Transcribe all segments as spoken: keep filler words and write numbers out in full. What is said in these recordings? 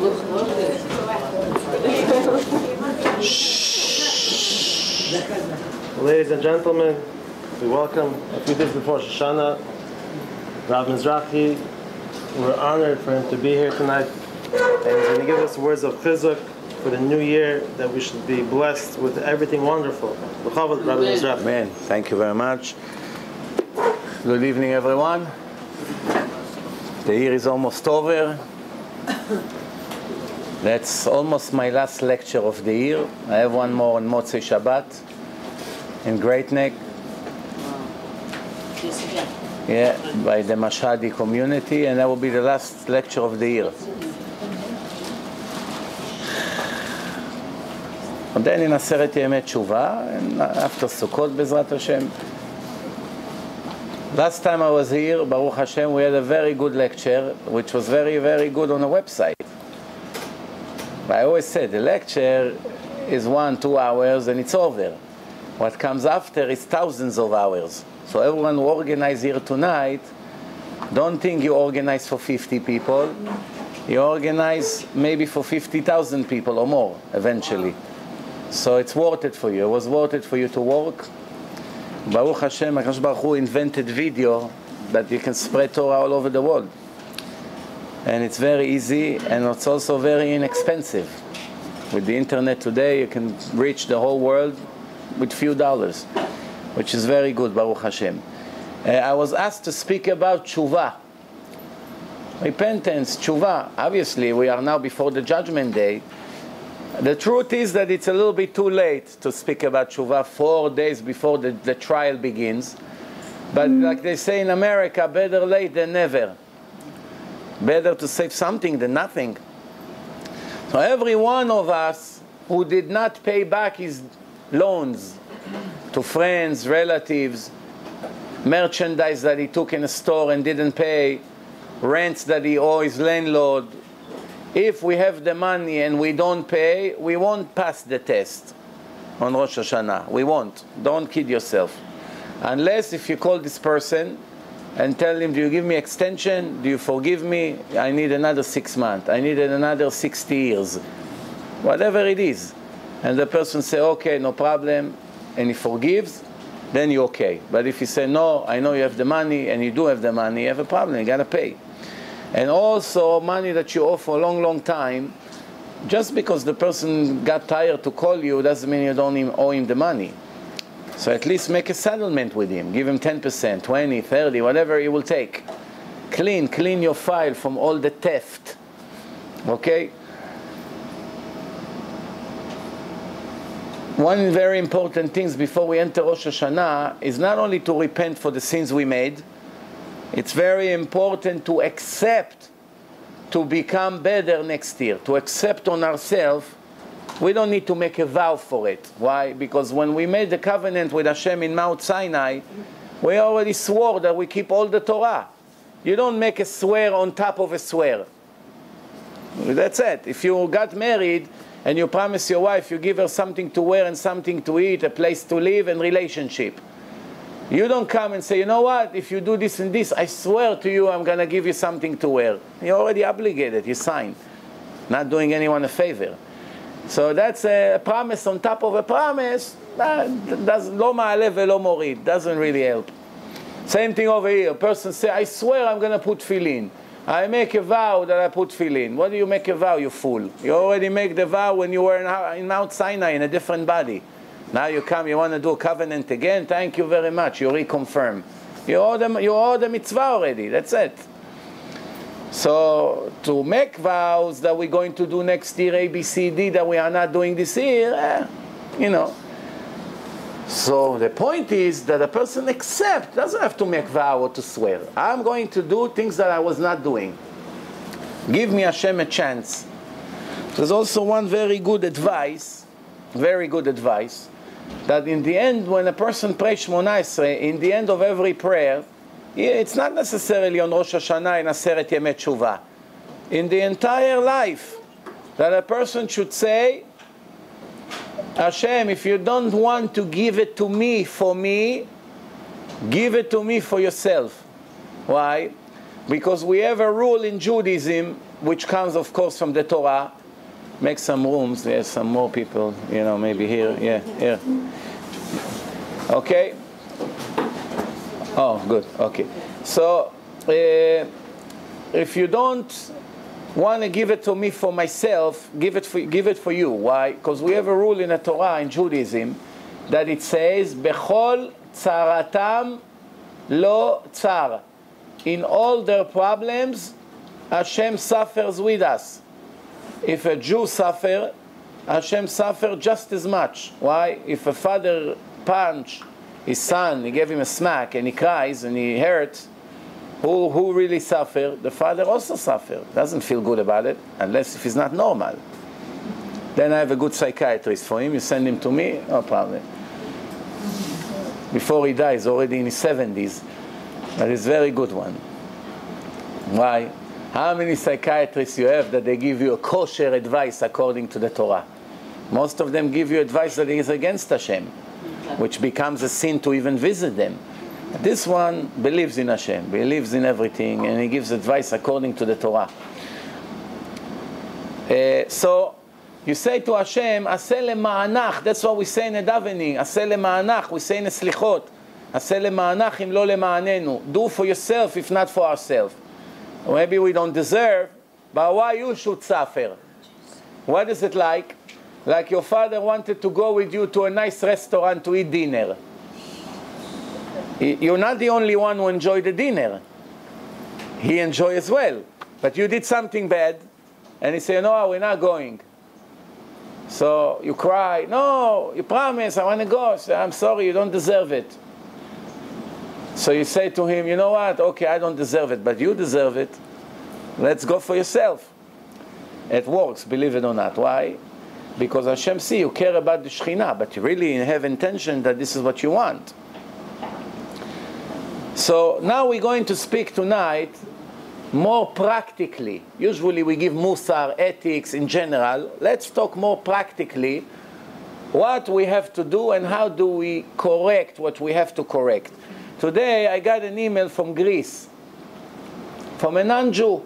Ladies and gentlemen, we welcome a few days before Shoshana, Rabbi Mizrachi. We're honored for him to be here tonight, and he's going to give us words of chizuk for the new year, that we should be blessed with everything wonderful. Rabbi Mizrachi. Amen. Thank you very much. Good evening, everyone. The year is almost over. That's almost my last lecture of the year. I have one more on Motzei Shabbat in Great Neck. Yeah, by the Mashhadi community, and that will be the last lecture of the year. And then in Aseret Yemei Teshuvah, and after Sukkot, Bezrat Hashem. Last time I was here, Baruch Hashem, we had a very good lecture, which was very, very good on the website. I always said the lecture is one, two hours, and it's over. What comes after is thousands of hours. So everyone who organized here tonight, don't think you organize for fifty people. You organize maybe for fifty thousand people or more, eventually. So it's worth it for you. It was worth it for you to work. Baruch Hashem, HaKadosh Baruch Hu invented video that you can spread Torah all over the world. And it's very easy, and it's also very inexpensive. With the internet today, you can reach the whole world with few dollars, which is very good, Baruch Hashem. Uh, I was asked to speak about Teshuvah. Repentance, Teshuvah. Obviously, we are now before the Judgment Day. The truth is that it's a little bit too late to speak about Teshuvah four days before the, the trial begins. But like they say in America, better late than never. Better to save something than nothing. So every one of us who did not pay back his loans to friends, relatives, merchandise that he took in a store and didn't pay, rents that he owes his landlord, if we have the money and we don't pay, we won't pass the test on Rosh Hashanah. We won't. Don't kid yourself. Unless if you call this person and tell him, do you give me extension? Do you forgive me? I need another six months. I need another sixty years. Whatever it is. And the person say, okay, no problem, and he forgives, then you're okay. But if you say, no, I know you have the money, and you do have the money, you have a problem, you got to pay. And also, money that you owe for a long, long time, just because the person got tired to call you, doesn't mean you don't even owe him the money. So at least make a settlement with him. Give him ten percent, twenty, thirty, whatever he will take. Clean, clean your file from all the theft. Okay? One very important thing before we enter Rosh Hashanah is not only to repent for the sins we made, it's very important to accept to become better next year, to accept on ourselves. We don't need to make a vow for it. Why? Because when we made the covenant with Hashem in Mount Sinai, we already swore that we keep all the Torah. You don't make a swear on top of a swear. That's it. If you got married and you promise your wife, you give her something to wear and something to eat, a place to live, and relationship. You don't come and say, you know what, if you do this and this, I swear to you I'm going to give you something to wear. You're already obligated, you signed. Not doing anyone a favor. So that's a promise on top of a promise. That does, lo ma'aleh velo morid. Doesn't really help. Same thing over here. A person say, I swear I'm going to put tefillin. I make a vow that I put tefillin. What do you make a vow, you fool? You already make the vow when you were in, in Mount Sinai in a different body. Now you come, you want to do a covenant again? Thank you very much. You reconfirm. You owe them, you owe the mitzvah already. That's it. So to make vows that we're going to do next year, A, B, C, D, that we are not doing this year, eh, you know. So the point is that a person accepts, doesn't have to make vow or to swear. I'm going to do things that I was not doing. Give me Hashem a chance. There's also one very good advice, very good advice, that in the end, when a person prays Shmona Esrei, in the end of every prayer, it's not necessarily on Rosh Hashanah and Aseret Yemei Teshuvah. In the entire life, that a person should say, Hashem, if you don't want to give it to me for me, give it to me for yourself. Why? Because we have a rule in Judaism which comes, of course, from the Torah. Make some rooms. There's some more people, you know, maybe here. Yeah, here. Okay. Oh, good. Okay. So, uh, if you don't want to give it to me for myself, give it for, give it for you. Why? Because we have a rule in the Torah, in Judaism, that it says, Bechol tzaratam lo tzar. In all their problems, Hashem suffers with us. If a Jew suffers, Hashem suffers just as much. Why? If a father punch his son, he gave him a smack, and he cries, and he hurts, who, who really suffers? The father also suffers. Doesn't feel good about it, unless if he's not normal. Then I have a good psychiatrist for him. You send him to me, no problem. Before he dies, already in his seventies. But he's a very good one. Why? How many psychiatrists you have that they give you a kosher advice according to the Torah? Most of them give you advice that is against Hashem, which becomes a sin to even visit them. This one believes in Hashem, believes in everything, and he gives advice according to the Torah. Uh, so, you say to Hashem, Aseh lema'anach, that's what we say in the davening, Aseh lema'anach, we say in the slichot, Aseh lema'anach im lo lema'anenu, do for yourself if not for ourselves. Maybe we don't deserve, but why you should suffer? What is it like? Like your father wanted to go with you to a nice restaurant to eat dinner. You're not the only one who enjoyed the dinner. He enjoyed as well. But you did something bad, and he said, no, we're not going. So you cry, no, you promise, I want to go. Say, I'm sorry, you don't deserve it. So you say to him, you know what, okay, I don't deserve it, but you deserve it. Let's go for yourself. It works, believe it or not. Why? Because Hashem see you care about the Shekhinah, but you really have intention that this is what you want. So now we're going to speak tonight more practically. Usually we give Musar, ethics in general. Let's talk more practically what we have to do and how do we correct what we have to correct. Today I got an email from Greece, from a non-Jew.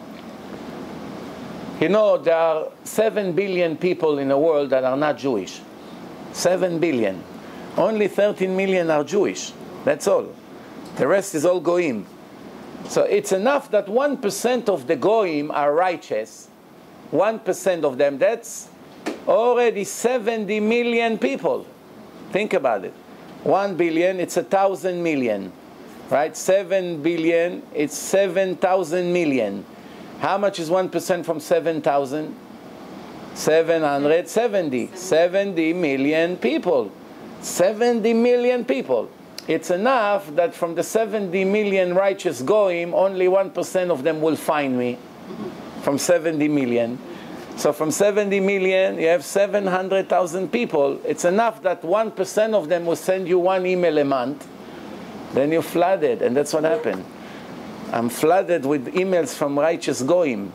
You know, there are seven billion people in the world that are not Jewish. seven billion. Only thirteen million are Jewish. That's all. The rest is all Goyim. So it's enough that one percent of the Goyim are righteous. one percent of them, that's already seventy million people. Think about it. one billion, it's a thousand million. Right? seven billion, it's seven thousand million. How much is one percent from seven thousand? seven hundred seventy. seventy million people. seventy million people. It's enough that from the seventy million righteous goyim, only one percent of them will find me. From seventy million. So from seventy million, you have seven hundred thousand people. It's enough that one percent of them will send you one email a month. Then you're flooded, and that's what happened. I'm flooded with emails from righteous goyim.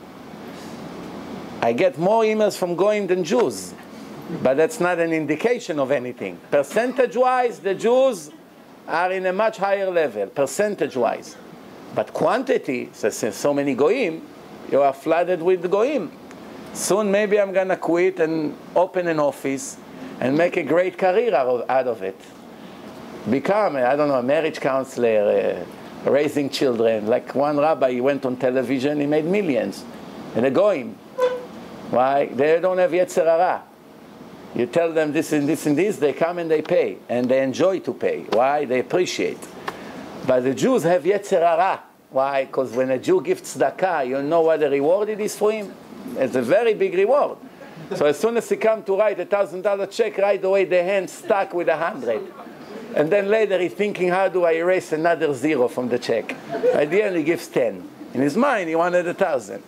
I get more emails from goyim than Jews. But that's not an indication of anything. Percentage-wise, the Jews are in a much higher level, percentage-wise. But quantity, since so many goyim, you are flooded with goyim. Soon maybe I'm going to quit and open an office and make a great career out of it. Become, I don't know, a marriage counselor, uh, raising children. Like one rabbi, he went on television, he made millions. And they're goyim. Why? They don't have Yetzer Hara. You tell them this and this and this, they come and they pay. And they enjoy to pay. Why? They appreciate. But the Jews have Yetzer Hara. Why? Because when a Jew gives tzedakah, you know what the reward it is for him? It's a very big reward. So as soon as he comes to write a thousand dollar check, right away the hand stuck with a hundred. And then later he's thinking, how do I erase another zero from the check? At the end he gives ten. In his mind he wanted a thousand.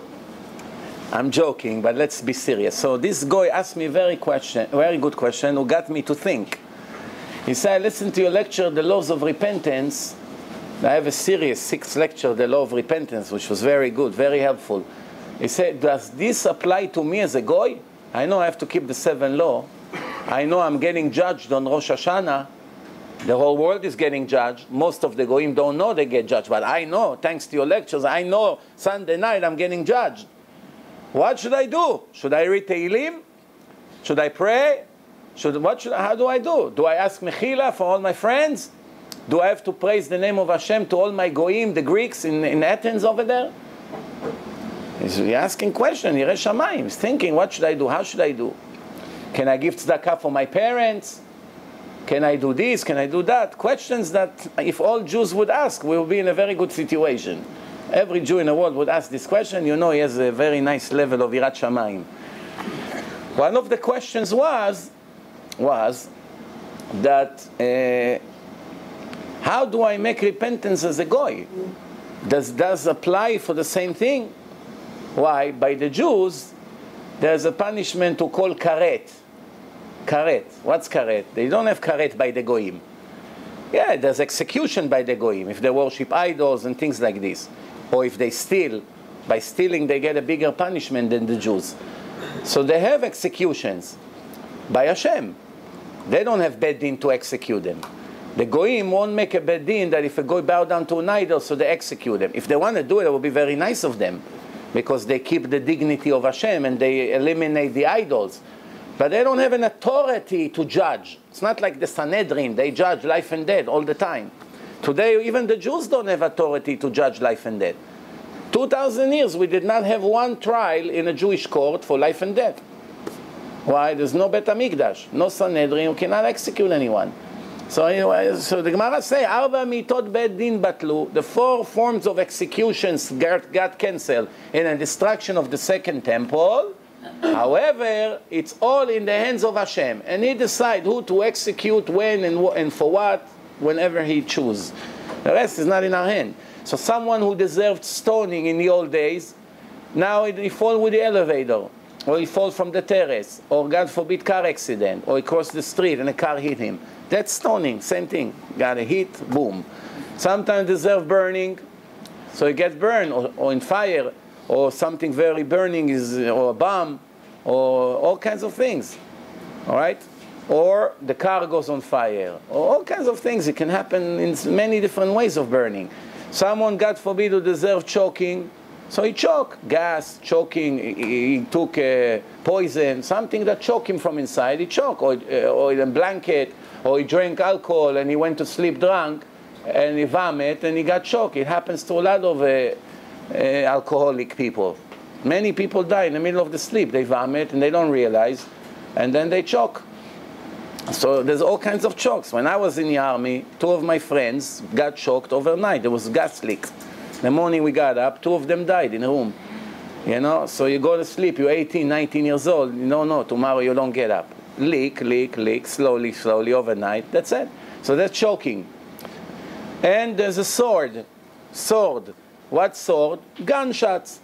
I'm joking, but let's be serious. So this guy asked me a very question, very good question, who got me to think. He said, I listened to your lecture, The Laws of Repentance. I have a series, sixth lecture, The Law of Repentance, which was very good, very helpful. He said, does this apply to me as a goy? I know I have to keep the seven law. I know I'm getting judged on Rosh Hashanah. The whole world is getting judged. Most of the goyim don't know they get judged, but I know, thanks to your lectures, I know Sunday night I'm getting judged. What should I do? Should I read Tehillim? Should I pray? Should, what should, how do I do? Do I ask Mechila for all my friends? Do I have to praise the name of Hashem to all my goyim, the Greeks in, in Athens over there? He's asking questions. Yireh Shamayim. He's thinking, what should I do? How should I do? Can I give tzedakah for my parents? Can I do this? Can I do that? Questions that if all Jews would ask, we would be in a very good situation. Every Jew in the world would ask this question. You know, he has a very nice level of Yirat Shamayim. One of the questions was, was that uh, how do I make repentance as a goy? Does does apply for the same thing? Why? By the Jews, there's a punishment to call karet. Karet. What's karet? They don't have karet by the goyim. Yeah, there's execution by the goyim if they worship idols and things like this. Or if they steal. By stealing, they get a bigger punishment than the Jews. So they have executions by Hashem. They don't have bed din to execute them. The goyim won't make a bed din that if a goy bow down to an idol, so they execute them. If they want to do it, it will be very nice of them, because they keep the dignity of Hashem and they eliminate the idols. But they don't have an authority to judge. It's not like the Sanhedrin. They judge life and death all the time. Today, even the Jews don't have authority to judge life and death. two thousand years, we did not have one trial in a Jewish court for life and death. Why? There's no Bet HaMikdash, no Sanhedrin, you cannot execute anyone. So anyway, so the Gemara say, Arba mitot bet din batlu, the four forms of executions got, got cancelled in the destruction of the second temple. However, it's all in the hands of Hashem, and He decides who to execute, when, and, and for what, whenever He chooses. The rest is not in our hand. So someone who deserved stoning in the old days, now he falls with the elevator, or he falls from the terrace, or God forbid car accident, or he crossed the street and a car hit him. That's stoning, same thing. Got a hit, boom. Sometimes deserve burning, so he gets burned, or, or in fire, or something very burning, is, or a bomb, or all kinds of things. All right? Or the car goes on fire, or all kinds of things. It can happen in many different ways of burning. Someone, God forbid, who deserves choking, so he choked. Gas, choking, he, he took uh, poison, something that choked him from inside, he choked. Or, uh, or in a blanket, or he drank alcohol and he went to sleep drunk, and he vomit and he got choked. It happens to a lot of uh, uh, alcoholic people. Many people die in the middle of the sleep. They vomit and they don't realize, and then they choke. So there's all kinds of chokes. When I was in the army, two of my friends got choked overnight. There was gas leak. The morning we got up, two of them died in a room. You know, so you go to sleep, you're eighteen, nineteen years old, you don't know, tomorrow you don't get up. Leak, leak, leak, slowly, slowly, overnight, that's it. So that's choking. And there's a sword. Sword. What sword? Gunshots.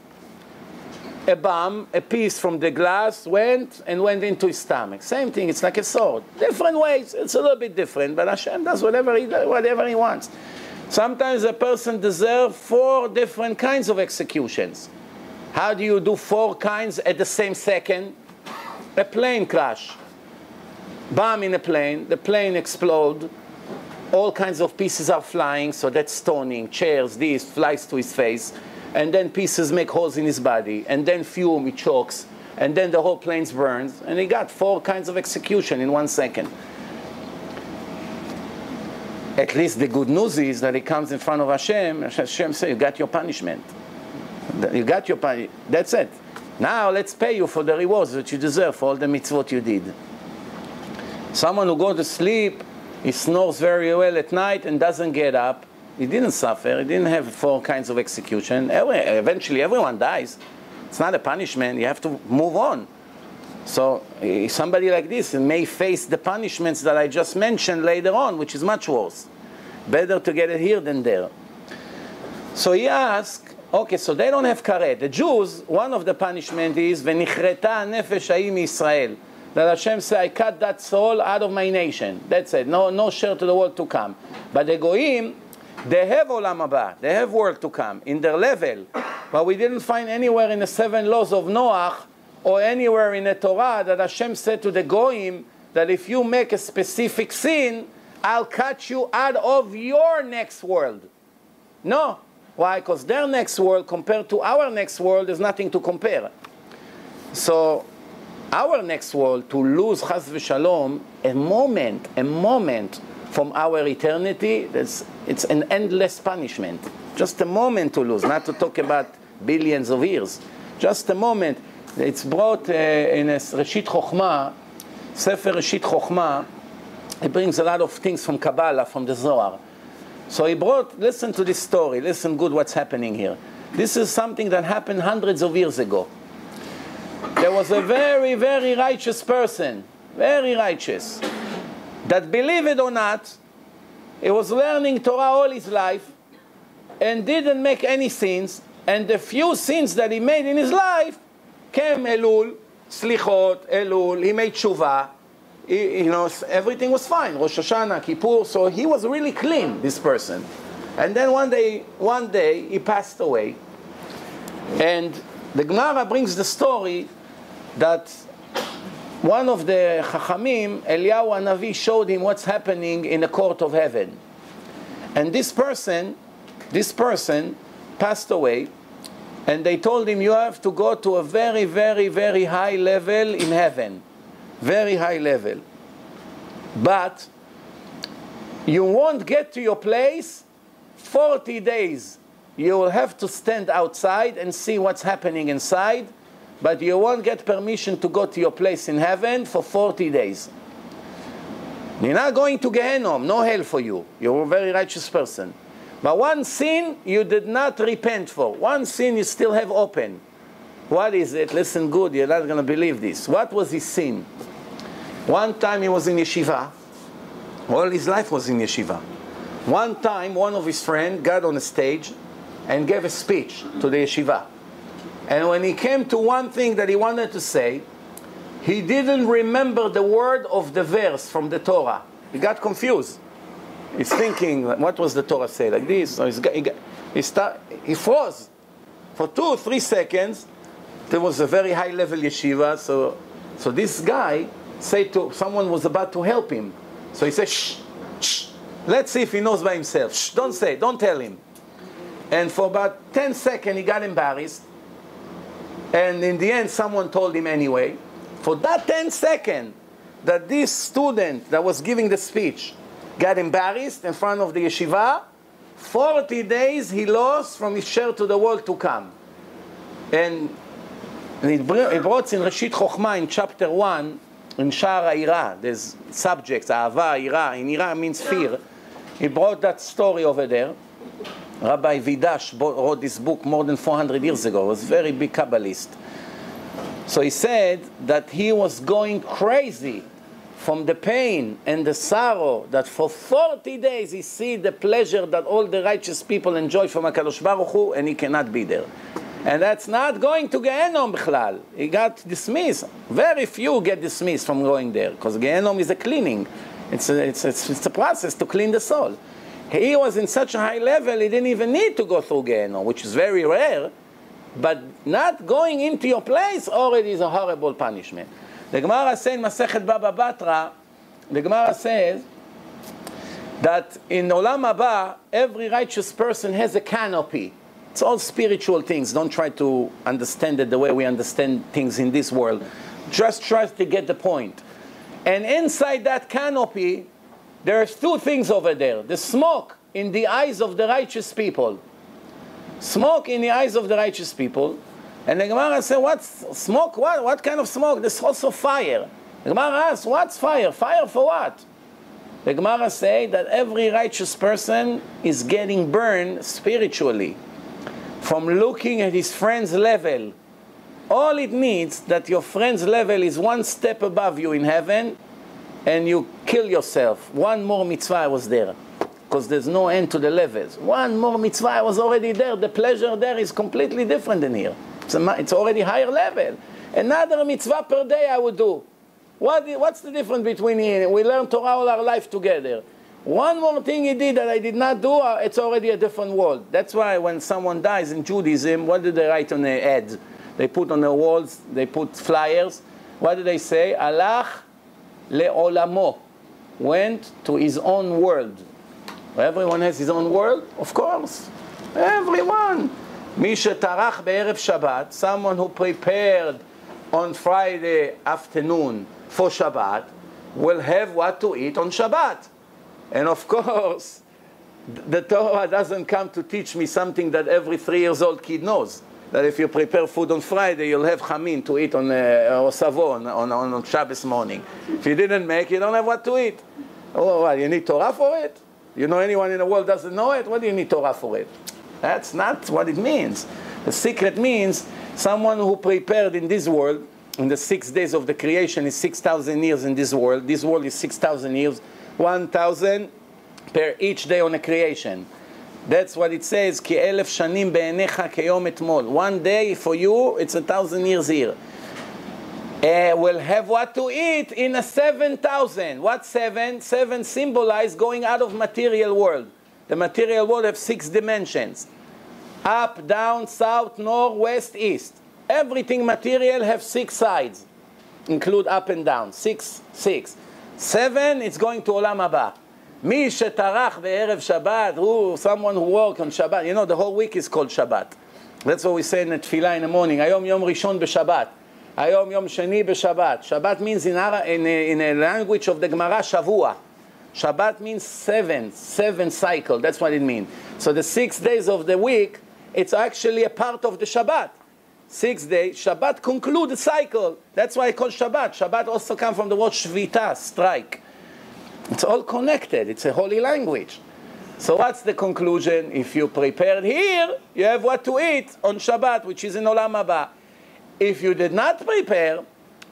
A bomb, a piece from the glass went and went into his stomach. Same thing, it's like a sword. Different ways, it's a little bit different, but Hashem does whatever he, whatever he wants. Sometimes a person deserves four different kinds of executions. How do you do four kinds at the same second? A plane crash. Bomb in a plane, the plane explodes, all kinds of pieces are flying, so that's stoning, chairs, this, flies to his face, and then pieces make holes in his body, and then fume, he chokes, and then the whole plane burns, and he got four kinds of execution in one second. At least the good news is that he comes in front of Hashem, and Hashem says, you got your punishment. You got your punishment. That's it. Now let's pay you for the rewards that you deserve for all the mitzvot you did. Someone who goes to sleep, he snores very well at night and doesn't get up. He didn't suffer. He didn't have four kinds of execution. Every, eventually, everyone dies. It's not a punishment. You have to move on. So somebody like this may face the punishments that I just mentioned later on, which is much worse. Better to get it here than there. So he asked, okay, so they don't have karet. The Jews, one of the punishment is v'nichreta nefesh ha'im Yisrael. That Hashem said, I cut that soul out of my nation. That's it. No, no share to the world to come. But the Goyim, they have Olam Haba. They have world to come in their level. But we didn't find anywhere in the seven laws of Noach or anywhere in the Torah that Hashem said to the Goyim that if you make a specific sin, I'll cut you out of your next world. No. Why? Because their next world compared to our next world is nothing to compare. So our next world, to lose chas v'shalom, a moment, a moment from our eternity, that's, it's an endless punishment. Just a moment to lose, not to talk about billions of years. Just a moment. It's brought uh, in a Reshit Chochmah, Sefer Reshit Chochmah. It brings a lot of things from Kabbalah, from the Zohar. So he brought, listen to this story, listen good what's happening here. This is something that happened hundreds of years ago. There was a very, very righteous person, very righteous, that, believe it or not, he was learning Torah all his life and didn't make any sins, and the few sins that he made in his life came Elul, Slichot, Elul, he made Teshuvah, he, you know, everything was fine, Rosh Hashanah, Kippur, so he was really clean, this person. And then one day, one day, he passed away, and the Gemara brings the story that one of the Chachamim, Eliyahu Hanavi, showed him what's happening in the court of heaven. And this person, this person passed away, and they told him, you have to go to a very, very, very high level in heaven. Very high level. But you won't get to your place forty days. You will have to stand outside and see what's happening inside, but you won't get permission to go to your place in heaven for forty days. You're not going to Gehenom, no hell for you. You're a very righteous person. But one sin you did not repent for. One sin you still have open. What is it? Listen good, you're not going to believe this. What was his sin? One time he was in yeshiva. All his life was in yeshiva. One time one of his friends got on a stage and gave a speech to the yeshiva. And when he came to one thing that he wanted to say, he didn't remember the word of the verse from the Torah. He got confused. He's thinking, what was the Torah say? Like this? So he's got, he, got, he, start, he froze. For two or three seconds, there was a very high level yeshiva. So, so this guy said to, someone was about to help him. So he said, shh, shh, let's see if he knows by himself. Shh, don't say, don't tell him. And for about ten seconds, he got embarrassed. And in the end, someone told him anyway. For that ten seconds, that this student that was giving the speech got embarrassed in front of the yeshiva, forty days he lost from his share to the world to come. And it brought in Reshit Chochmah in chapter one, in Sha'ar HaYirah, there's subjects, Ahava, Yirah, in Yirah means fear. He brought that story over there. Rabbi Vidash wrote this book more than four hundred years ago. He was a very big Kabbalist. So he said that he was going crazy from the pain and the sorrow that for forty days he see the pleasure that all the righteous people enjoy from HaKadosh Baruch Hu, and he cannot be there. And that's not going to Gehenom Bichlal. He got dismissed. Very few get dismissed from going there, because Gehenom is a cleaning. It's a, it's, a, it's a process to clean the soul. He was in such a high level, he didn't even need to go through Gehenom, which is very rare. But not going into your place already is a horrible punishment. The Gemara says in Masechet Baba Batra, the Gemara says that in Olam Haba, every righteous person has a canopy. It's all spiritual things. Don't try to understand it the way we understand things in this world. Just try to get the point. And inside that canopy, there's two things over there. The smoke in the eyes of the righteous people. Smoke in the eyes of the righteous people. And the Gemara says, what's smoke? What, what kind of smoke? There's also fire. The Gemara asks, what's fire? Fire for what? The Gemara says that every righteous person is getting burned spiritually from looking at his friend's level. All it needs that your friend's level is one step above you in heaven, and you kill yourself. One more mitzvah was there, because there's no end to the levels. One more mitzvah was already there. The pleasure there is completely different than here. It's, a, it's already higher level. Another mitzvah per day I would do. What, what's the difference between here? We learn Torah all our life together. One more thing he did that I did not do, it's already a different world. That's why when someone dies in Judaism, what do they write on their head? They put on the walls, they put flyers. What do they say? Alach le'olamo, went to his own world. Everyone has his own world? Of course. Everyone. Mi shetarach be'erev Shabbat, someone who prepared on Friday afternoon for Shabbat will have what to eat on Shabbat. And of course, the Torah doesn't come to teach me something that every three years old kid knows. That if you prepare food on Friday, you'll have chamin to eat on uh, or savo on, on, on Shabbos morning. If you didn't make, you don't have what to eat. Oh, what, you need Torah for it? You know anyone in the world doesn't know it? What do you need Torah for it? That's not what it means. The secret means someone who prepared in this world, in the six days of the creation is six thousand years in this world. This world is six thousand years, one thousand per each day on the creation. That's what it says, Ki elef shanim be'enecha keyom etmol. One day for you, it's a thousand years here. Uh, we'll have what to eat in a seven thousand. What seven? Seven symbolize going out of material world. The material world has six dimensions. Up, down, south, north, west, east. Everything material have six sides. Include up and down. Six, six. Seven, it's going to Olam Haba. Mi shetarach be'erev Shabbat, who, someone who work on Shabbat. You know, the whole week is called Shabbat. That's what we say in the Tefillah in the morning. Hayom Yom Rishon b'Shabbat. Hayom Yom Sheni b'Shabbat. Shabbat means in a, in a, in a language of the Gemara, Shavua. Shabbat means seven, seven cycle. That's what it means. So the six days of the week, it's actually a part of the Shabbat. Six days, Shabbat conclude the cycle. That's why I call Shabbat. Shabbat also comes from the word Shvita, strike. It's all connected. It's a holy language. So what's the conclusion? If you prepared here, you have what to eat on Shabbat, which is in Olam Haba. If you did not prepare,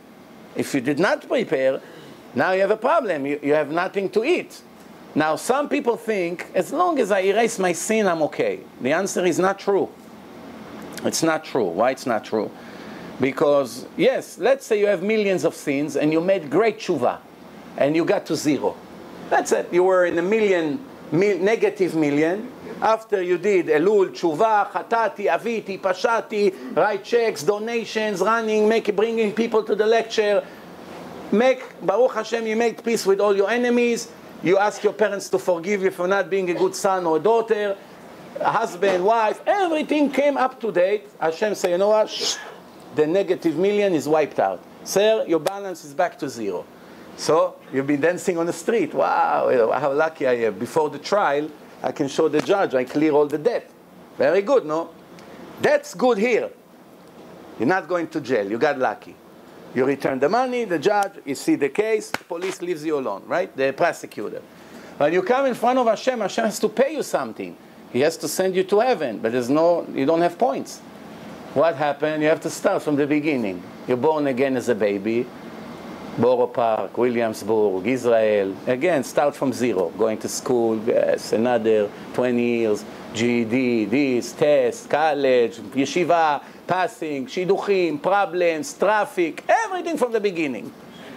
if you did not prepare, now you have a problem. You, you have nothing to eat. Now some people think, as long as I erase my sin, I'm okay. The answer is not true. It's not true. Why it's not true? Because, yes, let's say you have millions of sins and you made great teshuvah and you got to zero. That's it. You were in a million, mil, negative million. After you did Elul, Teshuvah, Chatati, Aviti, Pashati, write checks, donations, running, make, bringing people to the lecture. Make, Baruch Hashem, you make peace with all your enemies. You ask your parents to forgive you for not being a good son or daughter. A husband, wife, everything came up to date. Hashem say, you know what? Shh, the negative million is wiped out. Sir, your balance is back to zero. So you've been dancing on the street. Wow, how lucky I am. Before the trial, I can show the judge I clear all the debt. Very good, no? That's good here. You're not going to jail. You got lucky. You return the money, the judge, you see the case, the police leaves you alone, right? The prosecutor. When you come in front of Hashem, Hashem has to pay you something. He has to send you to heaven, but there's no, you don't have points. What happened? You have to start from the beginning. You're born again as a baby. Borough Park, Williamsburg, Israel. Again, start from zero. Going to school, yes, another twenty years. G E D, this, test, college, yeshiva, passing, shiduchim, problems, traffic, everything from the beginning.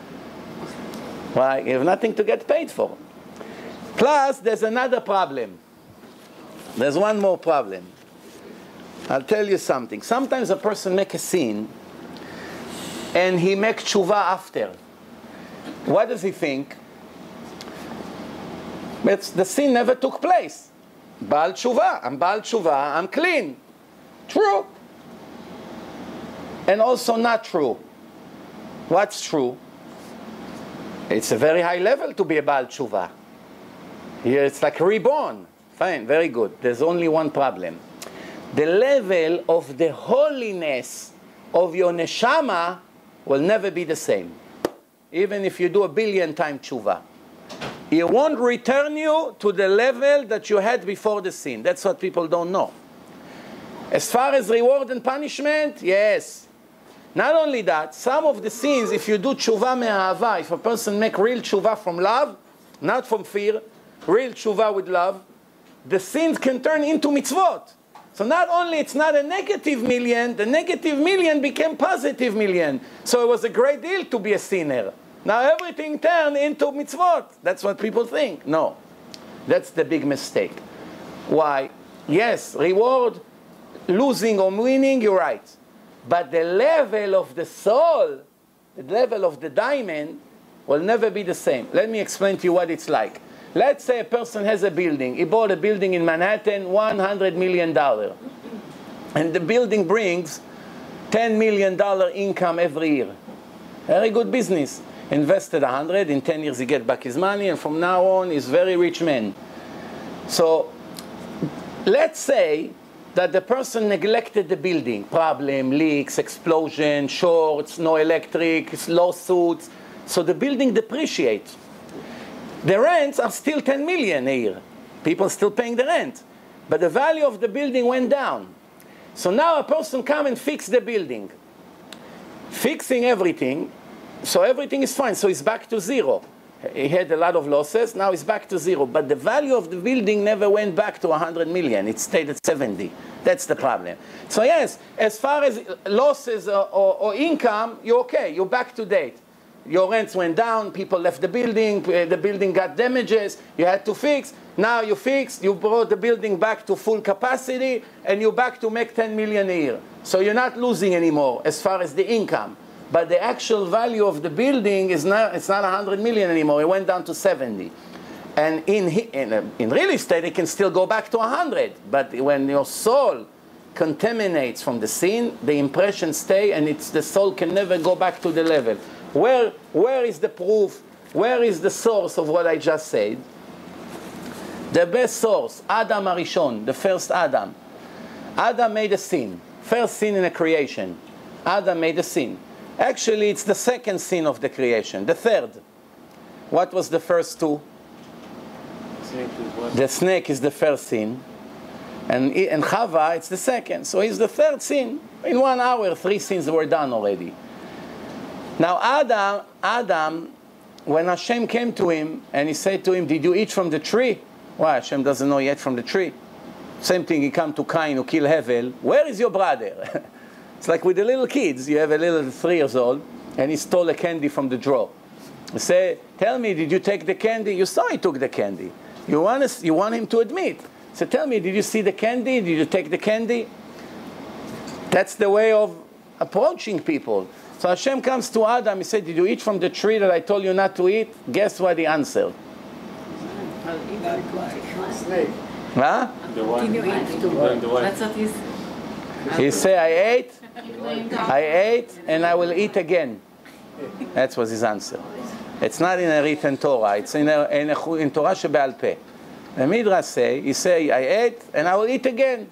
Right? You have nothing to get paid for. Plus, there's another problem. There's one more problem. I'll tell you something. Sometimes a person makes a sin and he makes teshuvah after. What does he think? But the sin never took place. Baal teshuvah. I'm Baal teshuvah. I'm clean. True. And also not true. What's true? It's a very high level to be a Baal teshuvah. Here it's like reborn. Fine, very good. There's only one problem. The level of the holiness of your neshama will never be the same. Even if you do a billion times teshuvah. It won't return you to the level that you had before the sin. That's what people don't know. As far as reward and punishment, yes. Not only that, some of the sins, if you do teshuvah me'ahava, if a person make real teshuvah from love, not from fear, real teshuvah with love, the sins can turn into mitzvot. So not only it's not a negative million, the negative million became positive million. So it was a great deal to be a sinner. Now everything turned into mitzvot. That's what people think. No. That's the big mistake. Why? Yes, reward, losing or winning, you're right. But the level of the soul, the level of the diamond, will never be the same. Let me explain to you what it's like. Let's say a person has a building. He bought a building in Manhattan, one hundred million dollars. And the building brings ten million dollars income every year. Very good business. Invested one hundred, in ten years he get back his money, and from now on he's very rich man. So let's say that the person neglected the building. Problem, leaks, explosion, shorts, no electric, lawsuits. So the building depreciates. The rents are still ten million a year. People still paying the rent. But the value of the building went down. So now a person come and fix the building. Fixing everything, so everything is fine. So he's back to zero. He had a lot of losses, now he's back to zero. But the value of the building never went back to one hundred million. It stayed at seventy. That's the problem. So yes, as far as losses or, or, or income, you're okay. You're back to date. Your rents went down, people left the building, the building got damages, you had to fix. Now you fixed, you brought the building back to full capacity, and you're back to make ten million a year. So you're not losing anymore as far as the income. But the actual value of the building is not, it's not one hundred million anymore. It went down to seventy. And in, in, in real estate, it can still go back to one hundred. But when your soul contaminates from the sin, the impressions stay, and it's, the soul can never go back to the level. Where, where is the proof? Where is the source of what I just said? The best source, Adam Arishon, the first Adam. Adam made a sin. First sin in the creation. Adam made a sin. Actually, it's the second sin of the creation. The third. What was the first two? The snake is the first sin. And, and Chava, it's the second. So it's the third sin. In one hour, three sins were done already. Now Adam, Adam, when Hashem came to him and he said to him, did you eat from the tree? Why? Hashem doesn't know yet from the tree. Same thing, he come to Cain who killed Hevel. Where is your brother? It's like with the little kids. You have a little three years old and he stole a candy from the drawer. You say, tell me, did you take the candy? You saw he took the candy. You want, us, you want him to admit. So tell me, did you see the candy? Did you take the candy? That's the way of approaching people. So Hashem comes to Adam, he said, did you eat from the tree that I told you not to eat? Guess what he answered? Snake. Huh? The one. The one. That's what he's... He said, I ate, I ate, and I will eat again. That was his answer. It's not in a written Torah, it's in, a, in, a, in Torah Shebe'al Peh. The Midrash say, he say, I ate, and I will eat again.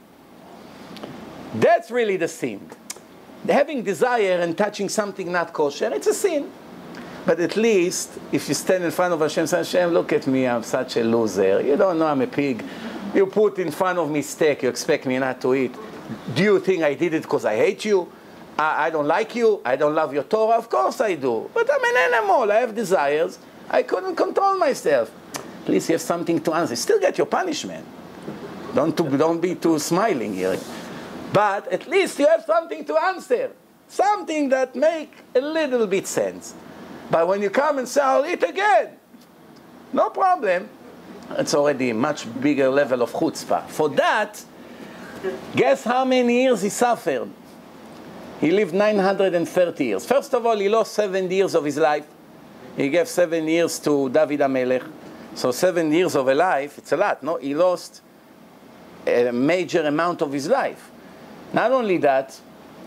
That's really the sin. Having desire and touching something not kosher, it's a sin. But at least, if you stand in front of Hashem and say, Hashem, look at me, I'm such a loser. You don't know I'm a pig. You put in front of me steak, you expect me not to eat. Do you think I did it because I hate you? I, I don't like you? I don't love your Torah? Of course I do. But I'm an animal. I have desires. I couldn't control myself. At least you have something to answer. Still get your punishment. Don't, to, don't be too smiling here. But at least you have something to answer. Something that make a little bit sense. But when you come and say, I'll eat again, no problem. It's already a much bigger level of chutzpah. For that, guess how many years he suffered? He lived nine hundred thirty years. First of all, he lost seven years of his life. He gave seven years to David HaMelech. So seven years of a life, it's a lot, no? He lost a major amount of his life. Not only that,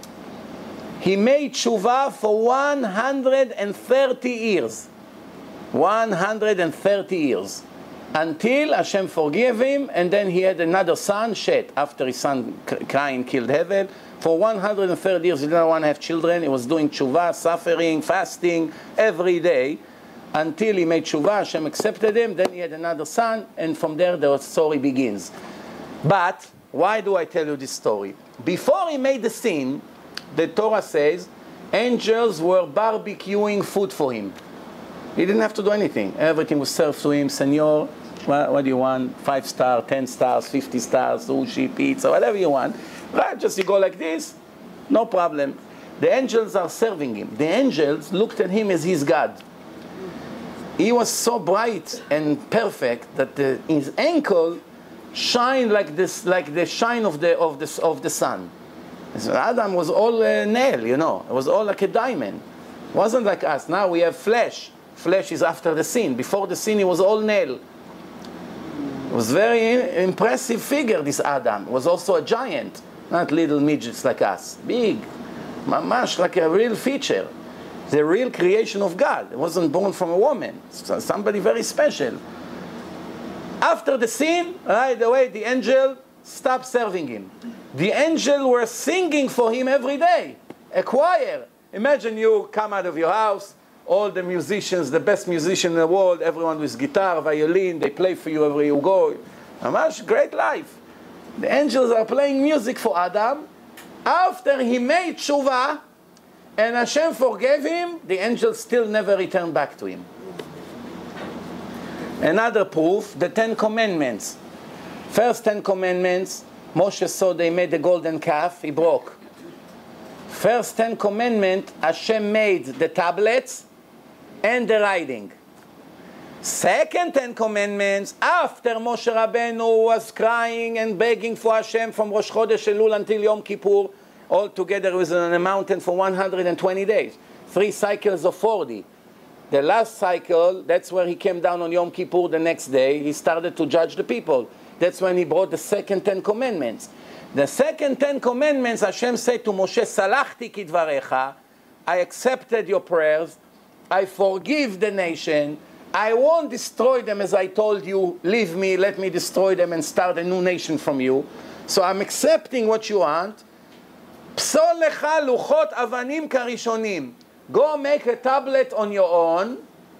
he made Teshuvah for one hundred thirty years. one hundred thirty years. Until Hashem forgave him, and then he had another son, Shet, after his son Cain killed Hevel. For one hundred thirty years, he didn't want to have children. He was doing Teshuvah, suffering, fasting, every day. Until he made Teshuvah, Hashem accepted him, then he had another son, and from there the story begins. But, why do I tell you this story? Before he made the sin, the Torah says, angels were barbecuing food for him. He didn't have to do anything. Everything was served to him. Senor, what, what do you want? Five stars, ten stars, fifty stars, sushi, pizza, whatever you want. Right? Just you go like this, no problem. The angels are serving him. The angels looked at him as his God. He was so bright and perfect that the, his ankle shined like this, like the shine of the of the of the sun. So Adam was all uh, nail, you know. It was all like a diamond. It wasn't like us. Now we have flesh. Flesh is after the sin. Before the sin, he was all nail. It was very impressive figure, this Adam. He was also a giant, not little midgets like us. Big. Mamash, like a real feature. The real creation of God. It wasn't born from a woman. So somebody very special. After the sin, right away, the angel stopped serving him. The angel were singing for him every day. A choir. Imagine you come out of your house, all the musicians, the best musician in the world, everyone with guitar, violin, they play for you everywhere you go. Mamash, great life. The angels are playing music for Adam. After he made Teshuvah, and Hashem forgave him, the angels still never returned back to him. Another proof, the Ten Commandments. First Ten Commandments, Moshe saw they made the golden calf, he broke. First Ten Commandment, Hashem made the tablets and the writing. Second Ten Commandments, after Moshe Rabbeinu was crying and begging for Hashem from Rosh Chodesh Elul until Yom Kippur, all together was on a mountain for one hundred twenty days. Three cycles of forty. The last cycle, that's where he came down on Yom Kippur the next day. He started to judge the people. That's when he brought the second Ten Commandments. The second Ten Commandments, Hashem said to Moshe, Salachti kidvarecha, I accepted your prayers. I forgive the nation. I won't destroy them as I told you. Leave me, let me destroy them and start a new nation from you. So I'm accepting what you want. Psol lecha luchot avanim karishonim. Go make a tablet on your own,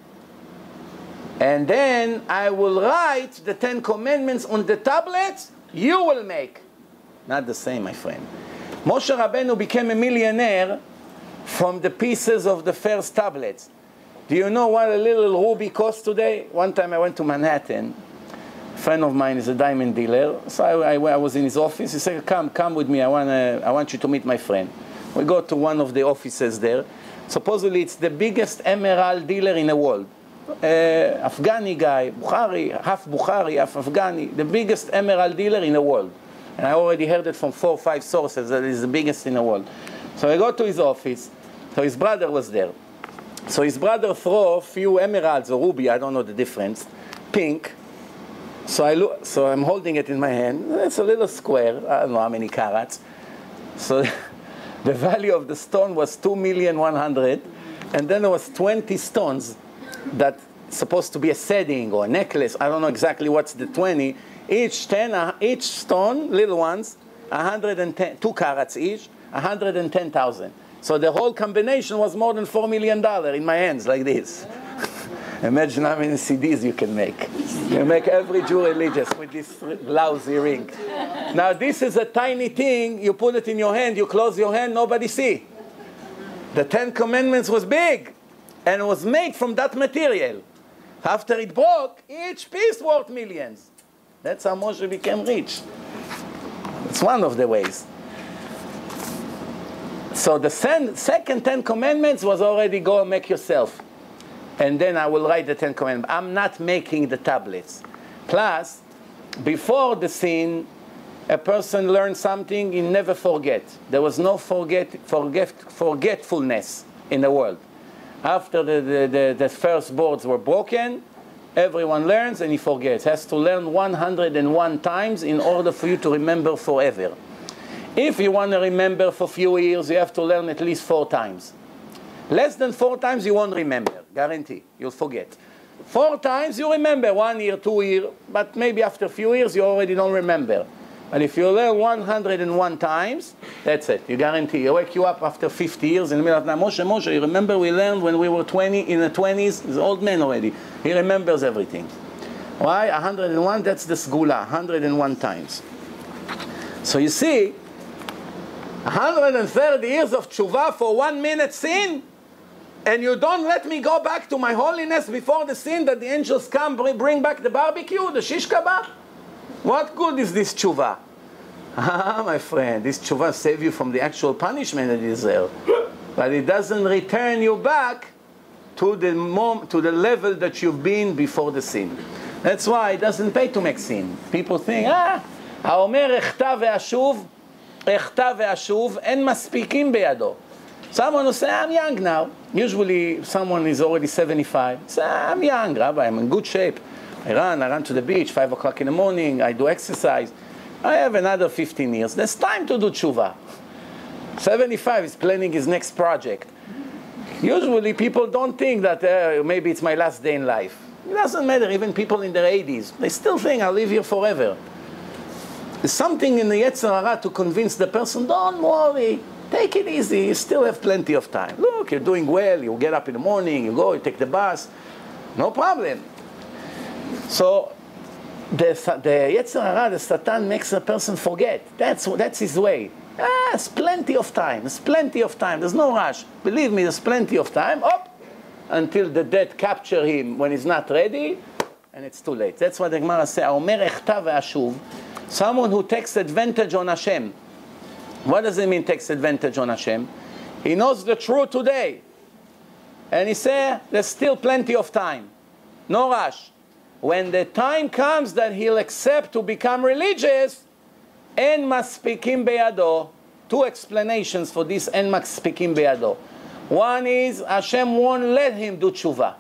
and then I will write the Ten Commandments on the tablets you will make. Not the same, my friend. Moshe Rabbeinu became a millionaire from the pieces of the first tablets. Do you know what a little ruby costs today? One time I went to Manhattan. A friend of mine is a diamond dealer. So I, I, I was in his office. He said, come, come with me. I, wanna, I want you to meet my friend. We go to one of the offices there. Supposedly it's the biggest emerald dealer in the world. Uh, Afghani guy, Bukhari, half Bukhari, half Afghani. The biggest emerald dealer in the world. And I already heard it from four or five sources that he's the biggest in the world. So I go to his office. So his brother was there. So his brother threw a few emeralds or ruby, I don't know the difference, pink. So I look, so I'm holding it in my hand. It's a little square. I don't know how many carats. So the value of the stone was two million one hundred, and then there was twenty stones that supposed to be a setting or a necklace. I don't know exactly what's the twenty. Each ten, uh, each stone, little ones, one hundred ten, two carats each, one hundred ten thousand. So the whole combination was more than four million dollars in my hands, like this. Imagine how many C Ds you can make. You make every Jew religious with this lousy ring. Now this is a tiny thing, you put it in your hand, you close your hand, nobody see. The Ten Commandments was big, and it was made from that material. After it broke, each piece worth millions. That's how Moshe became rich. It's one of the ways. So the second Ten Commandments was already go and make yourself. And then I will write the Ten Commandments. I'm not making the tablets. Plus, before the sin, a person learned something, he never forget. There was no forget, forget, forgetfulness in the world. After the, the, the, the first boards were broken, everyone learns and he forgets. Has to learn one hundred one times in order for you to remember forever. If you want to remember for a few years, you have to learn at least four times. Less than four times, you won't remember. Guarantee. You'll forget. Four times, you remember. One year, two years. But maybe after a few years, you already don't remember. But if you learn one hundred one times, that's it. You guarantee. You wake you up after fifty years in the middle of the night. Moshe, Moshe, you remember we learned when we were twenty, in the twenties? He's an old man already. He remembers everything. Why? one hundred one, that's the Sgula. one hundred one times. So you see, one hundred thirty years of Teshuvah for one minute sin, and you don't let me go back to my holiness before the sin that the angels come bring back the barbecue, the shish kebab? What good is this Teshuvah? Ah, my friend, this Teshuvah saves you from the actual punishment that you deserve. But it doesn't return you back to the, mom, to the level that you've been before the sin. That's why it doesn't pay to make sin. People think, ah, האומר אחטא ואשוב, אחטא ואשוב, אין מספיקים בידו. Someone will say, I'm young now. Usually someone is already seventy-five. Say, I'm young, Rabbi, I'm in good shape. I run, I run to the beach, five o'clock in the morning, I do exercise. I have another fifteen years. There's time to do Teshuvah. seventy-five, he's planning his next project. Usually people don't think that uh, maybe it's my last day in life. It doesn't matter, even people in their eighties. They still think I'll live here forever. There's something in the Yetzer Hara to convince the person, don't worry, take it easy, you still have plenty of time. Look, you're doing well, you get up in the morning, you go, you take the bus, no problem. So the, the Yetzer Hara, the Satan, makes a person forget. That's, that's his way. Ah, there's plenty of time, there's plenty of time, there's no rush. Believe me, there's plenty of time, up, until the death capture him when he's not ready, and it's too late. That's what the Gemara says, Omer echta ve'ashuv, someone who takes advantage on Hashem. What does it mean, takes advantage on Hashem? He knows the truth today, and he says, there's still plenty of time, no rush. When the time comes that he'll accept to become religious, En maspikim beyado. Two explanations for this en maspikim beyado. One is Hashem won't let him do teshuvah.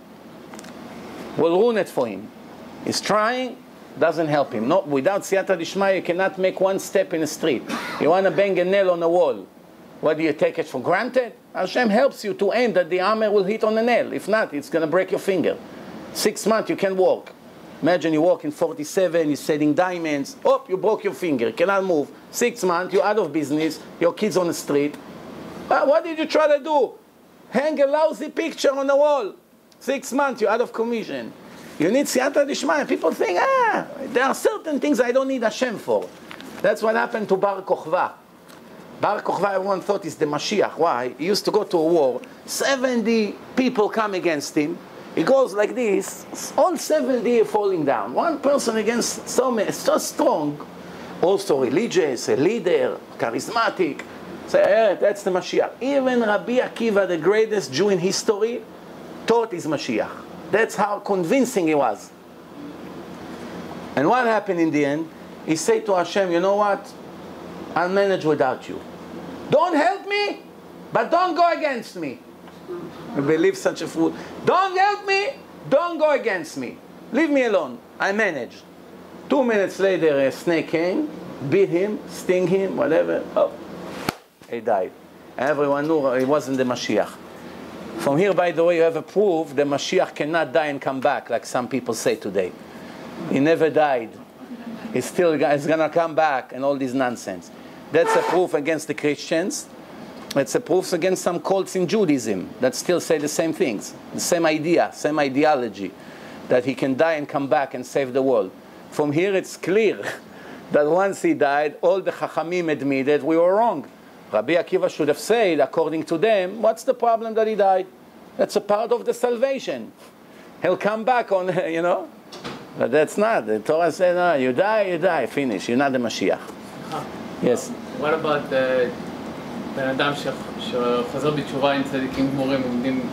Will ruin it for him. He's trying, doesn't help him. No, without siyata dishmaya, you cannot make one step in the street. You want to bang a nail on a wall. What, do you take it for granted? Hashem helps you to aim that the hammer will hit on the nail. If not, it's going to break your finger. Six months you can walk. Imagine you walk in forty-seven, you're setting diamonds. Oh, you broke your finger, cannot move. Six months, you're out of business, your kids on the street. Uh, what did you try to do? Hang a lousy picture on the wall. Six months, you're out of commission. You need siyata dishmaya. People think, ah, there are certain things I don't need Hashem for. That's what happened to Bar Kochva. Bar Kochva, everyone thought is the Mashiach. Why? He used to go to a war. seventy people come against him. He goes like this, all seventy are falling down. One person against so many, so strong, also religious, a leader, charismatic. Say, eh, that's the Mashiach. Even Rabbi Akiva, the greatest Jew in history, thought he's Mashiach. That's how convincing he was. And what happened in the end? He said to Hashem, you know what? I'll manage without you. Don't help me, but don't go against me. I believe such a fool. Don't help me, don't go against me. Leave me alone, I manage. Two minutes later, a snake came, beat him, sting him, whatever. Oh, he died. Everyone knew he wasn't the Mashiach. From here, by the way, you have a proof the Mashiach cannot die and come back, like some people say today. He never died. He's still he's going to come back and all this nonsense. That's a proof against the Christians. It's a proof against some cults in Judaism that still say the same things, the same idea, same ideology, that he can die and come back and save the world. From here it's clear that once he died, all the Chachamim admitted we were wrong. Rabbi Akiva should have said, according to them, what's the problem that he died? That's a part of the salvation. He'll come back on, you know. But that's not. The Torah said, no, you die, you die, finish. You're not the Mashiach. Huh. Yes. What about the... בן אדם שחוזר בתשובה עם צדיקים גמורים עומדים.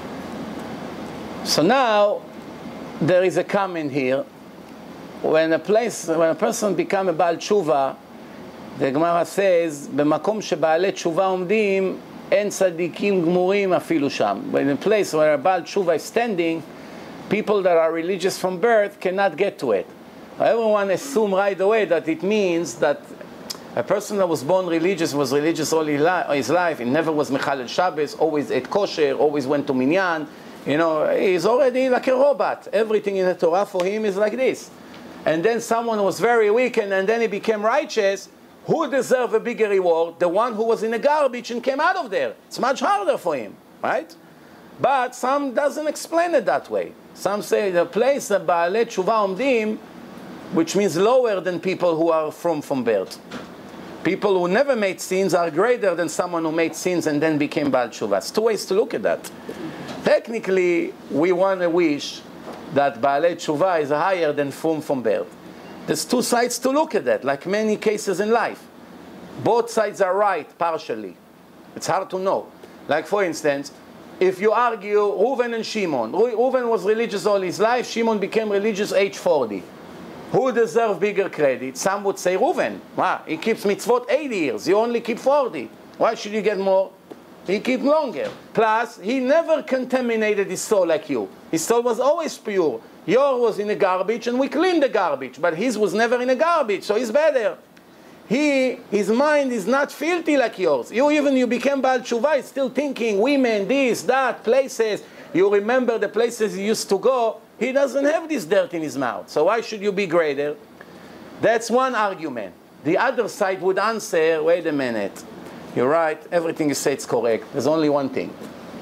So now there is a comment here. When a place, when a person become a בעל תשובה, the Gemara says, במקום שבעלי תשובה עומדים, אין צדיקים גמורים אפילו שם. When a place where a בעל תשובה is standing, people that are religious from birth cannot get to it. Everyone assume right away that it means that a person that was born religious was religious all his life. He never was Mechalel Shabbos, always ate kosher, always went to minyan. You know, he's already like a robot. Everything in the Torah for him is like this. And then someone was very wicked and then he became righteous. Who deserved a bigger reward? The one who was in the garbage and came out of there. It's much harder for him, right? But some doesn't explain it that way. Some say the place that Baalei Teshuvah Omdim, which means lower than people who are from from birth. People who never made sins are greater than someone who made sins and then became Baal Teshuvah. It's two ways to look at that. Technically, we want to wish that Baalei Teshuvah is higher than from from birth. There's two sides to look at that, like many cases in life. Both sides are right, partially. It's hard to know. Like for instance, if you argue Reuven and Shimon. Reuven was religious all his life, Shimon became religious age forty. Who deserves bigger credit? Some would say Reuven. Wow, he keeps mitzvot eighty years. You only keep forty. Why should you get more? He keeps longer. Plus, he never contaminated his soul like you. His soul was always pure. Yours was in the garbage, and we cleaned the garbage. But his was never in the garbage, so he's better. He, his mind is not filthy like yours. You even, you became Baal Teshuvah, he's still thinking women, this, that, places. You remember the places he used to go. He doesn't have this dirt in his mouth. So why should you be greater? That's one argument. The other side would answer, wait a minute. You're right, everything you say is correct. There's only one thing.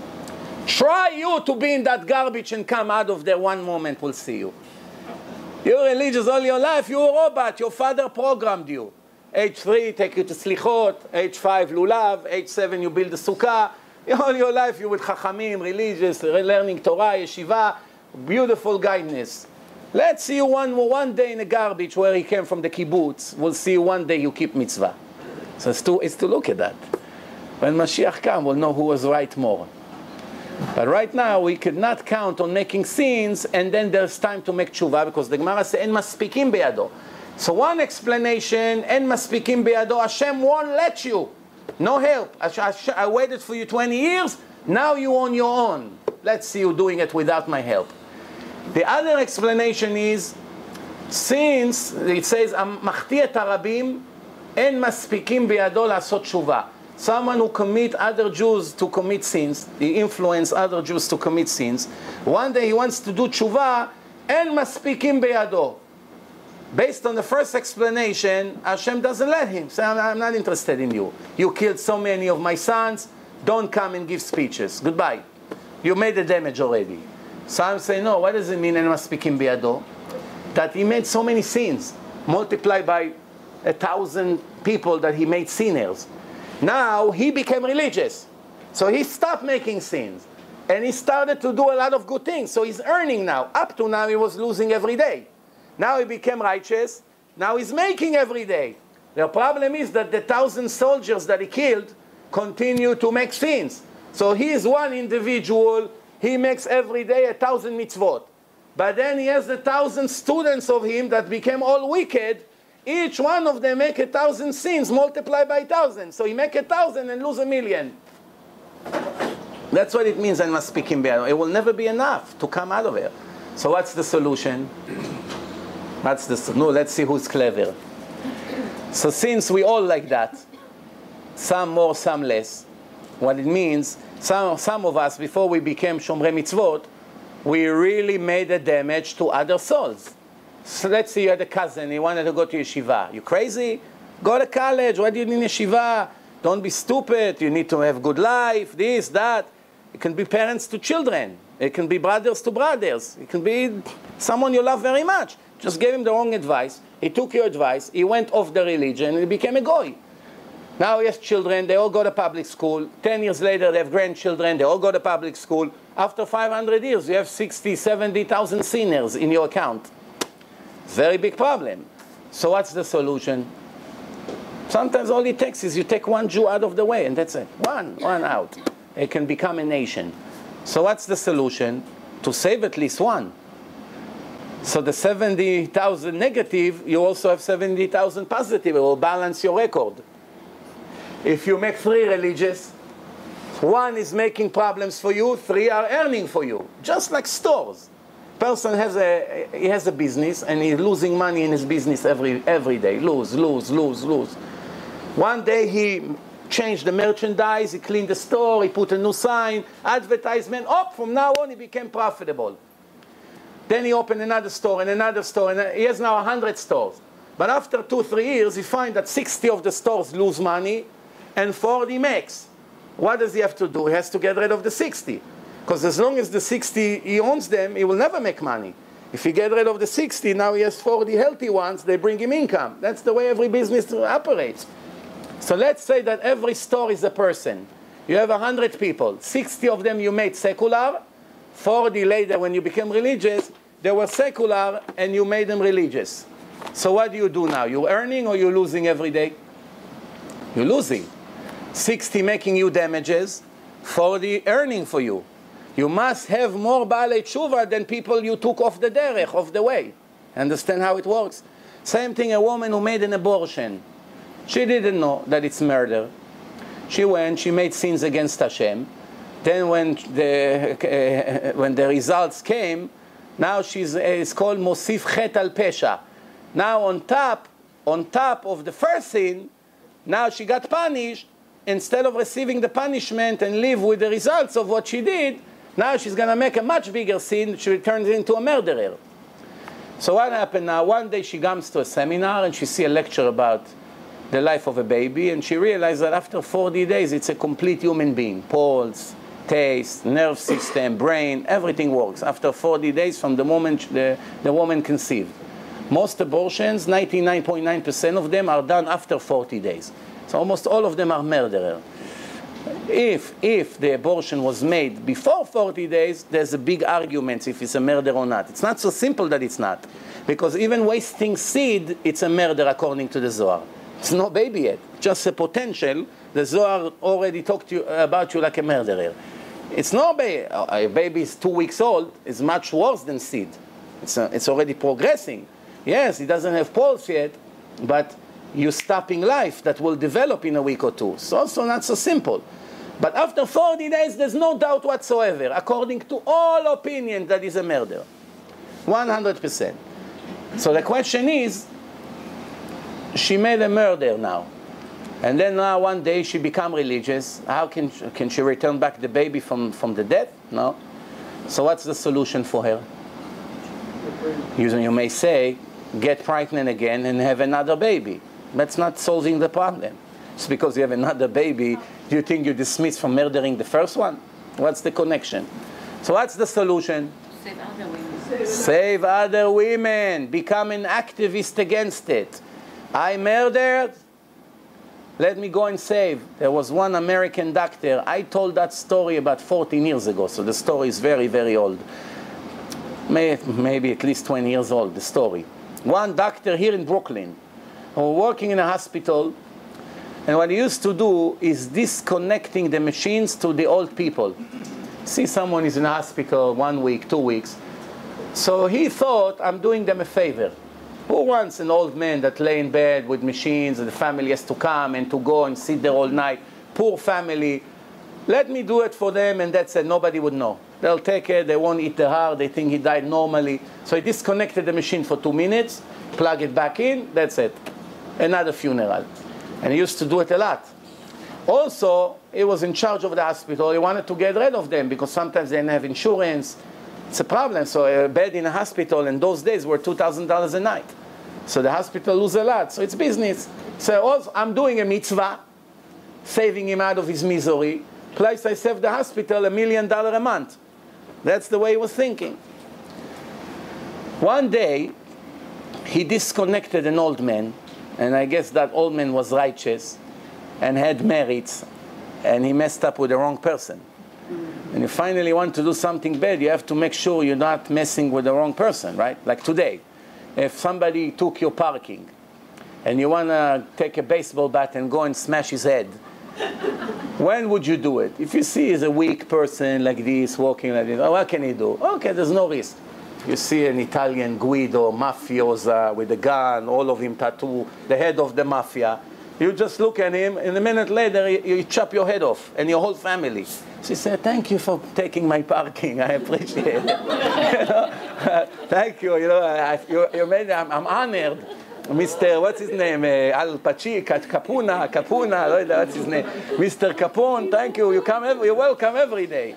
Try you to be in that garbage and come out of there one moment, we'll see you. You're religious all your life, you're a robot. Your father programmed you. Age three, take you to slichot. Age five, lulav. Age seven, you build a sukkah. All your life, you with chachamim, religious, learning Torah, yeshiva, beautiful guidance. Let's see you one, one day in the garbage where he came from the kibbutz. We'll see you one day you keep mitzvah. So it's to, it's to look at that. When Mashiach comes, we'll know who was right more. But right now, we could not count on making sins, and then there's time to make teshuvah, because the Gemara says, en maspikim beyado. So one explanation, en maspikim beyado, Hashem won't let you. No help. I, I, I waited for you twenty years, now you on your own. Let's see you doing it without my help. The other explanation is, since it says, machti et harabim, en maspikim beyado la'asot teshuvah. Someone who commit other Jews to commit sins, he influence other Jews to commit sins. One day he wants to do teshuvah, en maspikim beyado. Based on the first explanation, Hashem doesn't let him. Say, I'm, I'm not interested in you. You killed so many of my sons. Don't come and give speeches. Goodbye. You made the damage already. Some say, no, what does it mean, en maspikim beyado? That he made so many sins, multiplied by a thousand people that he made sinners. Now he became religious. So he stopped making sins. And he started to do a lot of good things. So he's earning now. Up to now he was losing every day. Now he became righteous. Now he's making every day. The problem is that the thousand soldiers that he killed continue to make sins. So he is one individual. He makes every day a thousand mitzvot. But then he has a thousand students of him that became all wicked. Each one of them make a thousand sins, multiplied by a thousand. So he make a thousand and lose a million. That's what it means, I must speak in be'er. It will never be enough to come out of it. So what's the solution? That's the, no, let's see who's clever. So since we all like that, some more, some less, what it means, some, some of us, before we became Shomrei Mitzvot, we really made a damage to other souls. So let's say you had a cousin, he wanted to go to yeshiva. You crazy? Go to college, why do you need yeshiva? Don't be stupid, you need to have good life, this, that. It can be parents to children. It can be brothers to brothers. It can be someone you love very much. Just gave him the wrong advice. He took your advice, he went off the religion, and he became a goy. Now he has children, they all go to public school. Ten years later, they have grandchildren, they all go to public school. After five hundred years, you have sixty, seventy thousand sinners in your account. Very big problem. So what's the solution? Sometimes all it takes is you take one Jew out of the way, and that's it. One, one out. It can become a nation. So what's the solution? To save at least one. So the seventy thousand negative, you also have seventy thousand positive. It will balance your record. If you make three religious, one is making problems for you, three are earning for you. Just like stores. Person has a, he has a business and he's losing money in his business every, every day. Lose, lose, lose, lose. One day he changed the merchandise, he cleaned the store, he put a new sign, advertisement. Oh, from now on he became profitable. Then he opened another store and another store, and he has now one hundred stores. But after two, three years, he finds that sixty of the stores lose money and forty makes. What does he have to do? He has to get rid of the sixty. Because as long as the sixty, he owns them, he will never make money. If he gets rid of the sixty, now he has forty healthy ones, they bring him income. That's the way every business operates. So let's say that every store is a person. You have one hundred people. sixty of them you made secular. forty later, when you became religious, they were secular and you made them religious. So what do you do now? You're earning or you're losing every day? You're losing. sixty making you damages, forty earning for you. You must have more Baalei Teshuvah than people you took off the derech, off the way. Understand how it works? Same thing, a woman who made an abortion. She didn't know that it's murder. She went, she made sins against Hashem. Then when the, uh, when the results came, now she's uh, it's called Mosif Chet al Pesha. Now on top on top of the first sin, now she got punished. Instead of receiving the punishment and live with the results of what she did, now she's going to make a much bigger sin. She turns into a murderer. So what happened now? One day she comes to a seminar and she sees a lecture about the life of a baby, and she realized that after forty days it's a complete human being. Pulse, taste, nerve system, brain, everything works after forty days from the moment the, the woman conceived. Most abortions, ninety-nine point nine percent of them are done after forty days. So almost all of them are murderers. If, if the abortion was made before forty days, there's a big argument if it's a murder or not. It's not so simple that it's not. Because even wasting seed, it's a murder according to the Zohar. It's no baby yet, just a potential. The Zohar already talked to you, about you like a murderer. It's no baby. A baby is two weeks old. It's much worse than seed. It's, a, it's already progressing. Yes, it doesn't have pulse yet, but you're stopping life that will develop in a week or two. It's also not so simple. But after forty days, there's no doubt whatsoever, according to all opinions, that is a murder. one hundred percent. So the question is, she made a murder now. And then now one day she become religious. How can, can she return back the baby from, from the death? No. So what's the solution for her? You, you may say, get pregnant again and have another baby. That's not solving the problem. It's because you have another baby, do you think you're dismissed from murdering the first one? What's the connection? So what's the solution? Save other women. Save other women. Become an activist against it. I murdered. Let me go and save. There was one American doctor. I told that story about fourteen years ago, so the story is very, very old. Maybe at least twenty years old, the story. One doctor here in Brooklyn, who was working in a hospital, and what he used to do is disconnecting the machines to the old people. See, someone is in a hospital one week, two weeks. So he thought, I'm doing them a favor. Who wants an old man that lay in bed with machines and the family has to come and to go and sit there all night? Poor family. Let me do it for them, and that's it. Nobody would know. They'll take it. They won't eat the heart. They think he died normally. So he disconnected the machine for two minutes, plug it back in, that's it. Another funeral. And he used to do it a lot. Also, he was in charge of the hospital. He wanted to get rid of them because sometimes they didn't have insurance. It's a problem. So a bed in a hospital in those days were two thousand dollars a night. So the hospital lose a lot. So it's business. So also, I'm doing a mitzvah, saving him out of his misery. Plus I save the hospital a million dollars a month. That's the way he was thinking. One day, he disconnected an old man. And I guess that old man was righteous and had merits, and he messed up with the wrong person. Mm. And you finally want to do something bad, you have to make sure you're not messing with the wrong person, right? Like today, if somebody took your parking, and you want to take a baseball bat and go and smash his head, when would you do it? If you see he's a weak person like this, walking like this, oh, what can he do? Okay, there's no risk. You see an Italian Guido, mafiosa, with a gun, all of him tattoo, the head of the mafia. You just look at him, and a minute later, you, you chop your head off, and your whole family. She said, thank you for taking my parking. I appreciate it. You know? Thank you. You know, I, you, you made, I'm, I'm honored. Mister, what's his name? Uh, Al Pachi, Capuna, Capuna, what's his name? Mister Capone, thank you. You come every, you're welcome every day.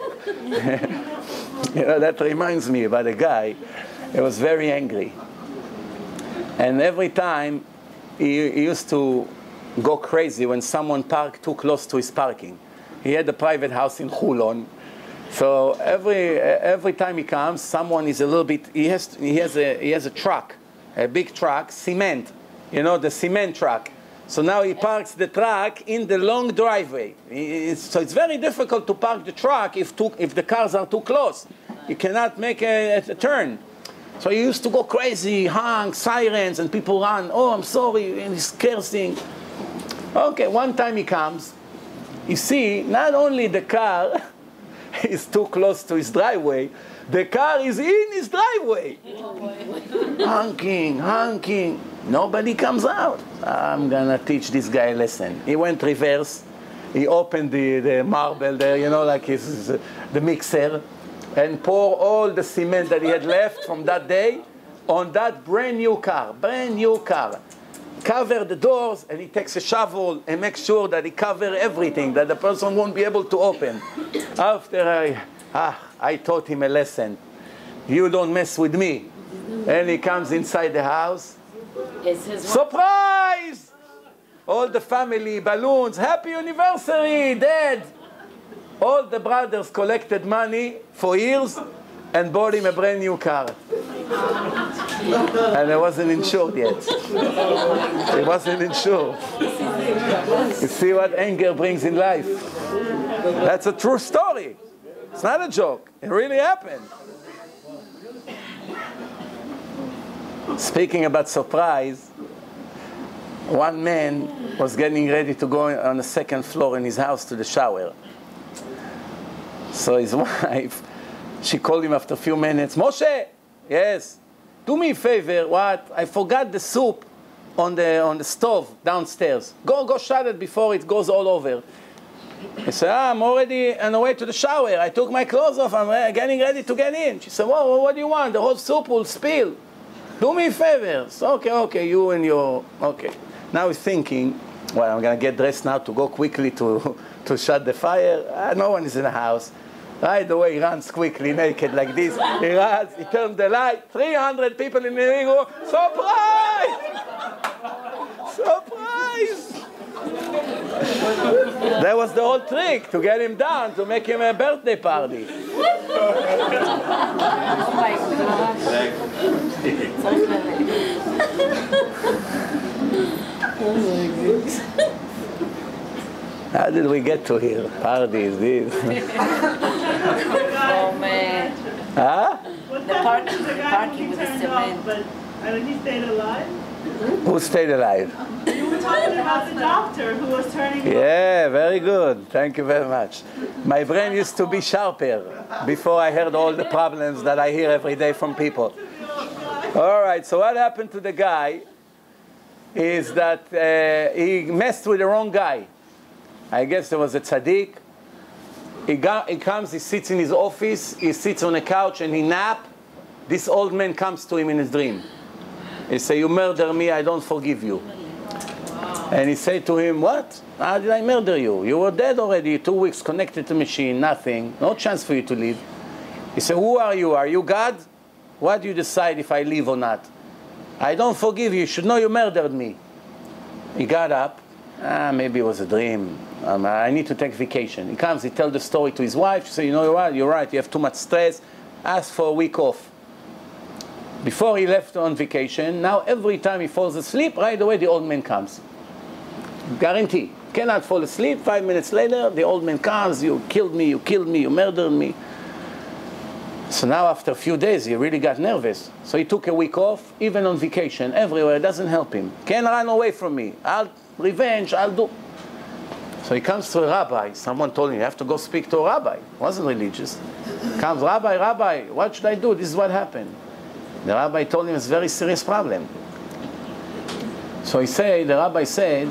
You know, that reminds me about a guy. He was very angry. And every time, he, he used to go crazy when someone parked too close to his parking. He had a private house in Hulon. So every, every time he comes, someone is a little bit, he has, he has, a, he has a truck. A big truck, cement, you know, the cement truck. So now he parks the truck in the long driveway. It's, so it's very difficult to park the truck if, too, if the cars are too close. You cannot make a, a, a turn. So he used to go crazy, honk, sirens, and people run. Oh, I'm sorry, and he's cursing. Okay, one time he comes. You see, not only the car is too close to his driveway, the car is in his driveway. honking, honking. Nobody comes out. I'm going to teach this guy a lesson. He went reverse. He opened the, the marble there, you know, like his, the mixer, and pour all the cement that he had left from that day on that brand new car. Brand new car. cover the doors, and he takes a shovel and makes sure that he cover everything, that the person won't be able to open. After I, ah, I taught him a lesson. You don't mess with me. And he comes inside the house. Surprise! All the family, balloons, happy anniversary, Dad! All the brothers collected money for years and bought him a brand new car. And it wasn't insured yet. It wasn't insured. You see what anger brings in life? That's a true story. It's not a joke. It really happened. Speaking about surprise, one man was getting ready to go on the second floor in his house to the shower. So his wife, she called him after a few minutes, Moshe, yes, do me a favor, what? I forgot the soup on the, on the stove downstairs. Go, go shut it before it goes all over. He said, ah, I'm already on the way to the shower. I took my clothes off. I'm getting ready to get in. She said, well, what do you want? The whole soup will spill. Do me a favor. So, okay, okay, you and your, okay. Now he's thinking, well, I'm going to get dressed now to go quickly to, to shut the fire. Uh, no one is in the house. Right away, he runs quickly, naked like this. He runs, he turns the light. three hundred people in the living room. Surprise! Surprise! That was the whole trick, to get him down, to make him a birthday party. Oh my gosh. Oh my goodness. How did we get to here? Parties, this. Oh man. Huh? The party, party with the cement. But I mean, he stayed alive. Who stayed alive? You were talking about the doctor who was turning. Yeah, very good. Thank you very much. My brain used to be sharper before I heard all the problems that I hear every day from people. All right, so what happened to the guy is that uh, he messed with the wrong guy. I guess there was a tzaddik. He, got, he comes, he sits in his office, he sits on a couch and he naps. This old man comes to him in his dream. He says, you murder me, I don't forgive you. Wow. And he said to him, what? How did I murder you? You were dead already, two weeks connected to machine, nothing, no chance for you to live. He said, who are you? Are you God? Why do you decide if I live or not? I don't forgive you, you should know you murdered me. He got up, ah, maybe it was a dream. Um, I need to take vacation. He comes, he tells the story to his wife. She says, you know what, you're right, you have too much stress. Ask for a week off. Before he left on vacation, now every time he falls asleep, right away the old man comes. Guarantee. Cannot fall asleep, five minutes later, the old man comes, you killed me, you killed me, you murdered me. So now after a few days, he really got nervous. So he took a week off, even on vacation, everywhere, it doesn't help him. Can't run away from me. I'll revenge, I'll do. So he comes to a rabbi. Someone told him, you have to go speak to a rabbi. He wasn't religious. Comes, Rabbi, Rabbi, what should I do? This is what happened. The rabbi told him it's a very serious problem. So he said, the rabbi said,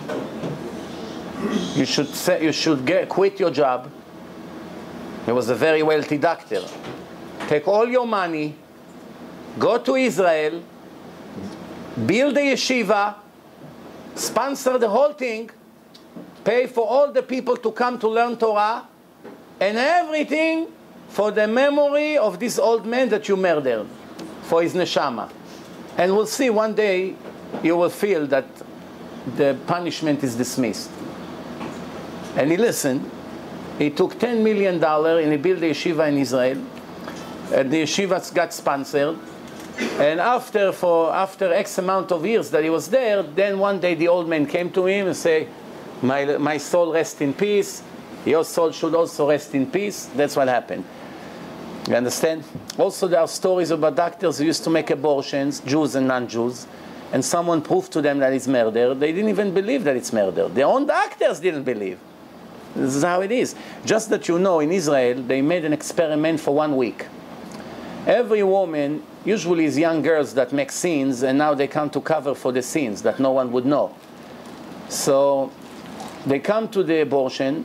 you should, say, you should get, quit your job. He was a very wealthy doctor. Take all your money, go to Israel, build a yeshiva, sponsor the whole thing, pay for all the people to come to learn Torah, and everything for the memory of this old man that you murdered, for his neshama. And we'll see one day you will feel that the punishment is dismissed. And he listened. He took ten million dollars and he built a yeshiva in Israel. And the yeshiva got sponsored. And after, for, after X amount of years that he was there, then one day the old man came to him and said, my, my soul rest in peace. Your soul should also rest in peace. That's what happened. You understand? Also, there are stories about doctors who used to make abortions, Jews and non-Jews, and someone proved to them that it's murder. They didn't even believe that it's murder. Their own doctors didn't believe. This is how it is. Just that you know, in Israel, they made an experiment for one week. Every woman, usually is young girls that make sins, and now they come to cover for the sins that no one would know. So they come to the abortion,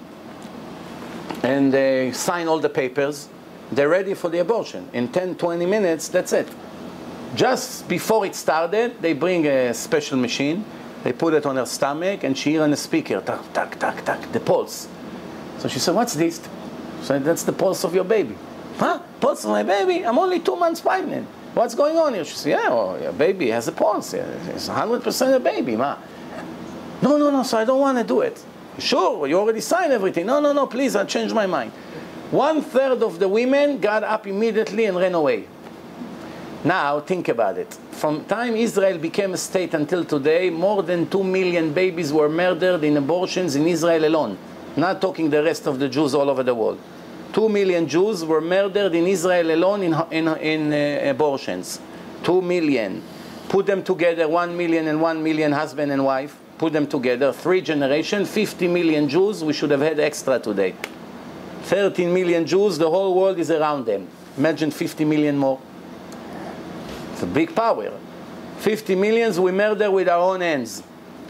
and they sign all the papers. They're ready for the abortion. In ten, twenty minutes, that's it. Just before it started, they bring a special machine. They put it on her stomach, and she heard on the speaker, tak, tak, tak, tak, the pulse. So she said, what's this? She said, that's the pulse of your baby. Huh? Pulse of my baby? I'm only two months pregnant. What's going on here? She said, yeah, well, your baby has a pulse. It's one hundred percent a baby, ma. No, no, no, so I don't want to do it. Sure, you already signed everything. No, no, no, please, I'll change my mind. One third of the women got up immediately and ran away. Now, think about it. From time Israel became a state until today, more than two million babies were murdered in abortions in Israel alone. Not talking the rest of the Jews all over the world. Two million Jews were murdered in Israel alone in, in, in uh, abortions. Two million. Put them together, one million and one million husband and wife. Put them together, three generations, fifty million Jews, we should have had extra today. thirteen million Jews, the whole world is around them. Imagine fifty million more. It's a big power. fifty millions we murder with our own hands.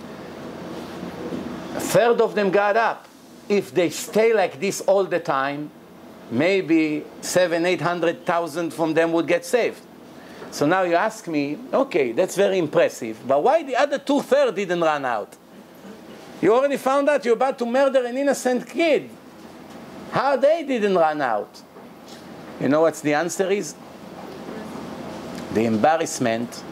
A third of them got up. If they stay like this all the time, maybe seven, eight hundred thousand from them would get saved. So now you ask me, okay, that's very impressive, but why the other two-thirds didn't run out? You already found out you're about to murder an innocent kid. How they didn't run out? You know what the answer is? The embarrassment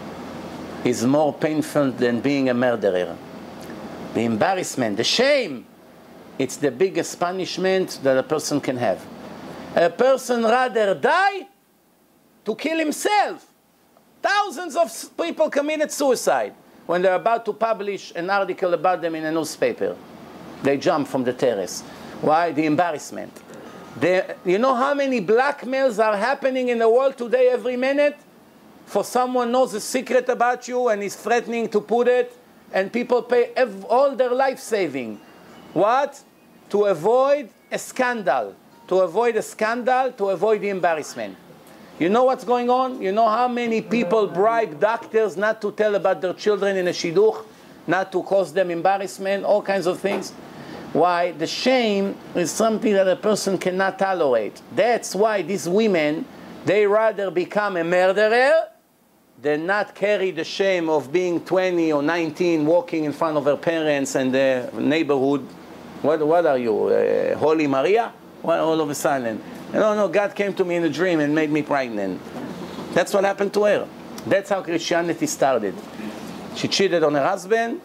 is more painful than being a murderer. The embarrassment, the shame, it's the biggest punishment that a person can have. A person rather die to kill himself. Thousands of people committed suicide when they're about to publish an article about them in a newspaper. They jump from the terrace. Why? The embarrassment. The, you know how many blackmails are happening in the world today every minute? For someone knows a secret about you and is threatening to put it, and people pay ev all their life saving. What? To avoid a scandal. To avoid a scandal, to avoid the embarrassment. You know what's going on? You know how many people bribe doctors not to tell about their children in a shidduch, not to cause them embarrassment, all kinds of things? Why? The shame is something that a person cannot tolerate. That's why these women, they rather become a murderer than not carry the shame of being twenty or nineteen, walking in front of her parents and the neighborhood. What, what are you, uh, Holy Maria? Well, all of a sudden. No, no, God came to me in a dream and made me pregnant. That's what happened to her. That's how Christianity started. She cheated on her husband,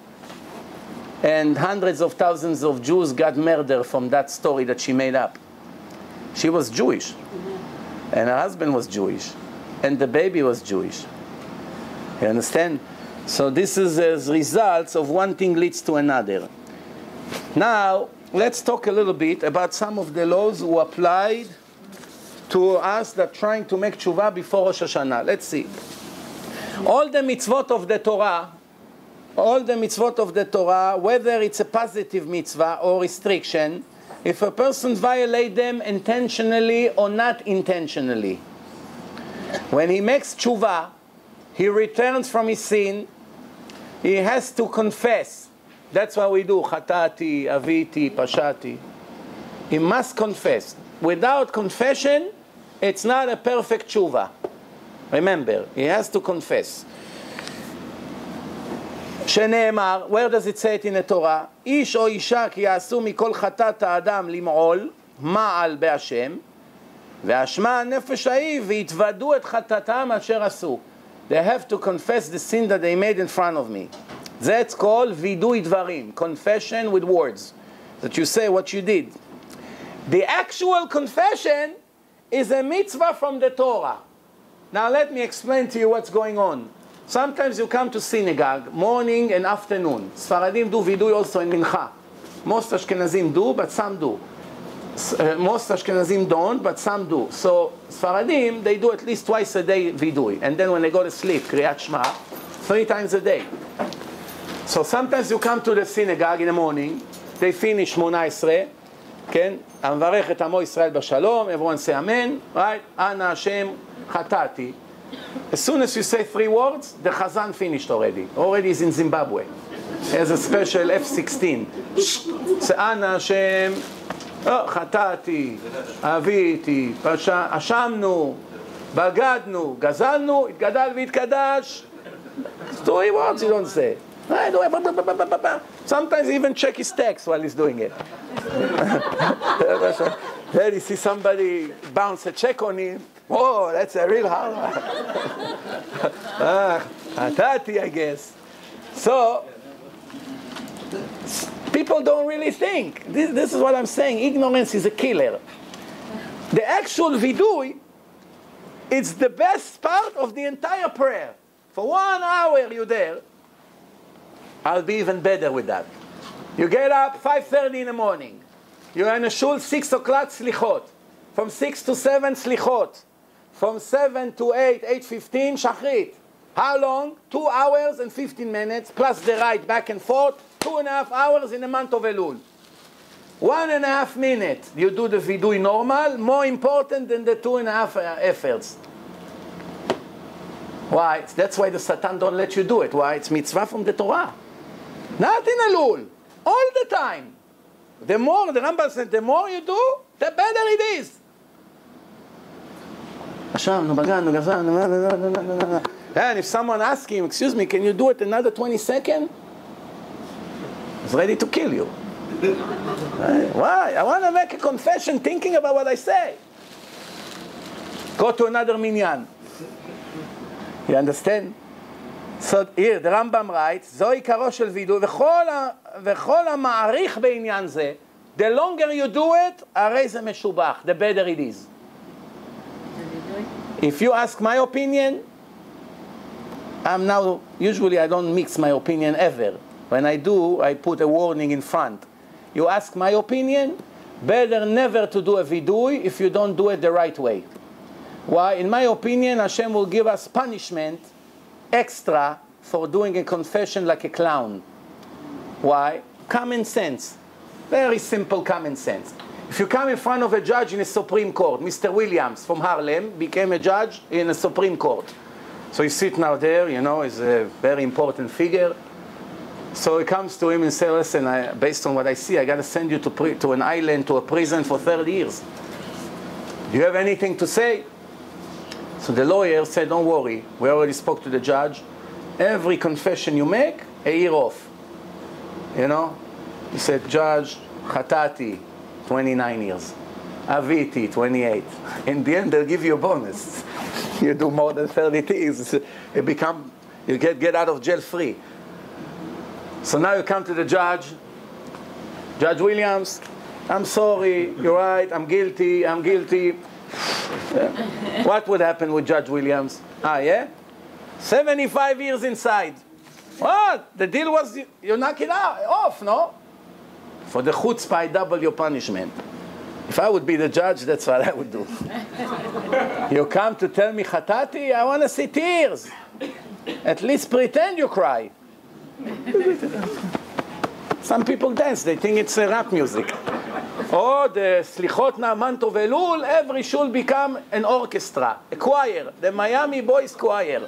and hundreds of thousands of Jews got murdered from that story that she made up. She was Jewish, and her husband was Jewish, and the baby was Jewish. You understand? So this is as results of one thing leads to another. Now, let's talk a little bit about some of the laws who applied to us that trying to make Teshuvah before Rosh Hashanah. Let's see. All the mitzvot of the Torah, all the mitzvot of the Torah, whether it's a positive mitzvah or restriction, if a person violates them intentionally or not intentionally, when he makes Teshuvah, he returns from his sin, he has to confess. That's what we do, chatati, aviti, pashati. He must confess. Without confession, it's not a perfect Teshuvah. Remember, he has to confess. שנאמר, where does it say it in the Torah? איש או אישה כי יעשו מכל חטאת האדם למעול, מעל בהשם, והאשמה הנפש ההיא והתוודו את חטאתם אשר עשו. They have to confess the sin that they made in front of me. That's called vidui dvarim, confession with words. That you say what you did. The actual confession is a mitzvah from the Torah. Now let me explain to you what's going on. Sometimes you come to synagogue, morning and afternoon. Sfaradim do vidui also in mincha. Most Ashkenazim do, but some do. Uh, most Ashkenazim don't, but some do. So Sfaradim, they do at least twice a day vidui. And then when they go to sleep, Kriyat Shema, three times a day. So sometimes you come to the synagogue in the morning, they finish Shmona Esrei, כן? המברך את עמו ישראל בשלום, everyone say amen, right? Ana Hashem chatati. As soon as you say three words, the Chazan finished already. Already is in Zimbabwe. He has a special F sixteen. Say Ana Hashem chatati, aviti, אשמנו, בגדנו, גזלנו, התגדל והתקדש. Three words you don't say. Right away. Bah, bah, bah, bah, bah, bah. Sometimes he even check his text while he's doing it. Then you see somebody bounce a check on him. Whoa, that's a real hard one. ah, Atati, I guess. So, people don't really think. This, this is what I'm saying. Ignorance is a killer. The actual vidui, it's the best part of the entire prayer. For one hour you're there, I'll be even better with that. You get up five thirty in the morning. You're in a shul six o'clock slichot. From six to seven slichot. From seven to eight, eight fifteen shachrit. How long? Two hours and fifteen minutes, plus the ride back and forth. Two and a half hours in the month of Elul. One and a half minutes, you do the vidui normal, more important than the two and a half uh, efforts. Why? That's why the Satan don't let you do it. Why? It's mitzvah from the Torah. Not in Elul. All the time. The more, the Rambam said, the more you do, the better it is. And if someone asks him, excuse me, can you do it another twenty seconds? He's ready to kill you. Why? I want to make a confession thinking about what I say. Go to another minyan. You understand? So here, the Rambam writes, זו עיקרו של וידוי, וכל המעריך בעניין זה, the longer you do it, הרי זה משובח, the better it is. If you ask my opinion, I'm now, usually I don't mix my opinion ever. When I do, I put a warning in front. You ask my opinion, better never to do a vidui if you don't do it the right way. Why? In my opinion, Hashem will give us punishment extra for doing a confession like a clown. Why? Common sense. Very simple common sense. If you come in front of a judge in a Supreme Court, Mister Williams from Harlem became a judge in a Supreme Court. So he's sitting out there, you know, he's a very important figure. So he comes to him and says, listen, I, based on what I see, I got to send you to, pri to an island, to a prison for thirty years. Do you have anything to say? So the lawyer said, don't worry. We already spoke to the judge. Every confession you make, a year off. You know? He said, Judge, Chatati, twenty-nine years. Aviti, twenty-eight. In the end, they'll give you a bonus. You do more than thirty things. You become, you get, get out of jail free. So now you come to the judge. Judge Williams, I'm sorry, you're right, I'm guilty, I'm guilty. Yeah. What would happen with Judge Williams? Ah, yeah? seventy-five years inside. What? The deal was you, you knock it out, off, no? For the chutzpah, I double your punishment. If I would be the judge, that's what I would do. You come to tell me chatati, I want to see tears. At least pretend you cry. Some people dance, they think it's uh, rap music. Or the Slichot Na'aman Tov Elul, every shul become an orchestra, a choir, the Miami Boys Choir.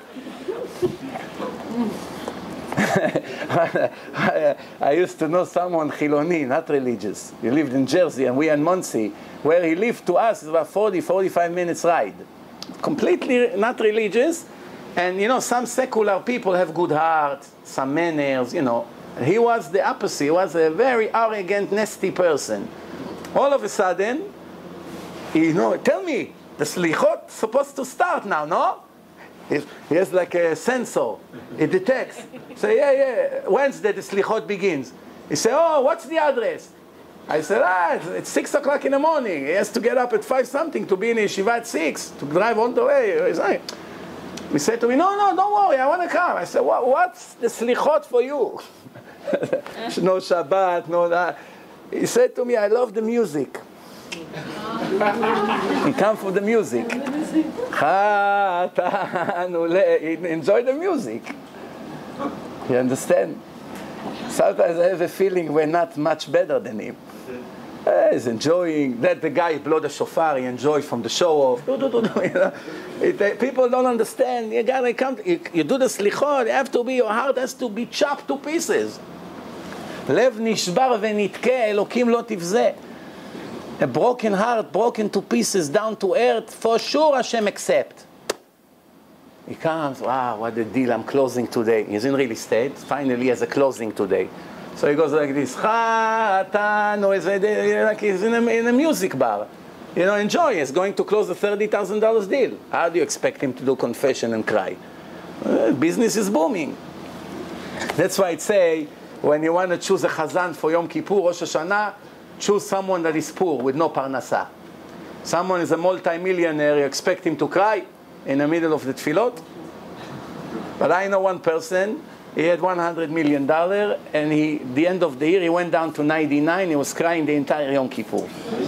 I, I used to know someone Chiloni, not religious. He lived in Jersey, and we in Monsey. Where he lived to us is about forty, forty-five minutes ride. Completely not religious. And you know, some secular people have good heart, some manners, you know. He was the opposite. He was a very arrogant, nasty person. All of a sudden, you know, tell me, the slichot supposed to start now, no? He has like a sensor. It detects. Say, yeah, yeah, Wednesday the slichot begins. He say, oh, what's the address? I said, ah, it's six o'clock in the morning. He has to get up at five something to be in yeshiva at six, to drive all the way. He said to me, no, no, don't worry, I want to come. I said, what, what's the slichot for you? No Shabbat, no that. He said to me, I love the music. He come for the music. Enjoy the music. You understand? Sometimes I have a feeling we're not much better than him. He's enjoying. That the guy blow the shofar, he enjoys from the show off. You know? it, uh, people don't understand. You gotta come. To, you, you do the slichot. You have to be. Your heart has to be chopped to pieces. Lev nishbar v'nitke, Elokim lo tivzeh. A broken heart, broken to pieces, down to earth. For sure, Hashem accept. He comes, wow, what a deal, I'm closing today. He's in real estate, finally he has a closing today. So he goes like this, like he's in a, in a music bar. You know, enjoy, he's going to close a thirty thousand dollars deal. How do you expect him to do confession and cry? Uh, business is booming. That's why it say, when you want to choose a chazan for Yom Kippur, Rosh Hashanah, choose someone that is poor, with no parnasa. Someone is a multi-millionaire, you expect him to cry in the middle of the tefillot? But I know one person, he had one hundred million dollars, and he, the end of the year, he went down to ninety-nine, he was crying the entire Yom Kippur.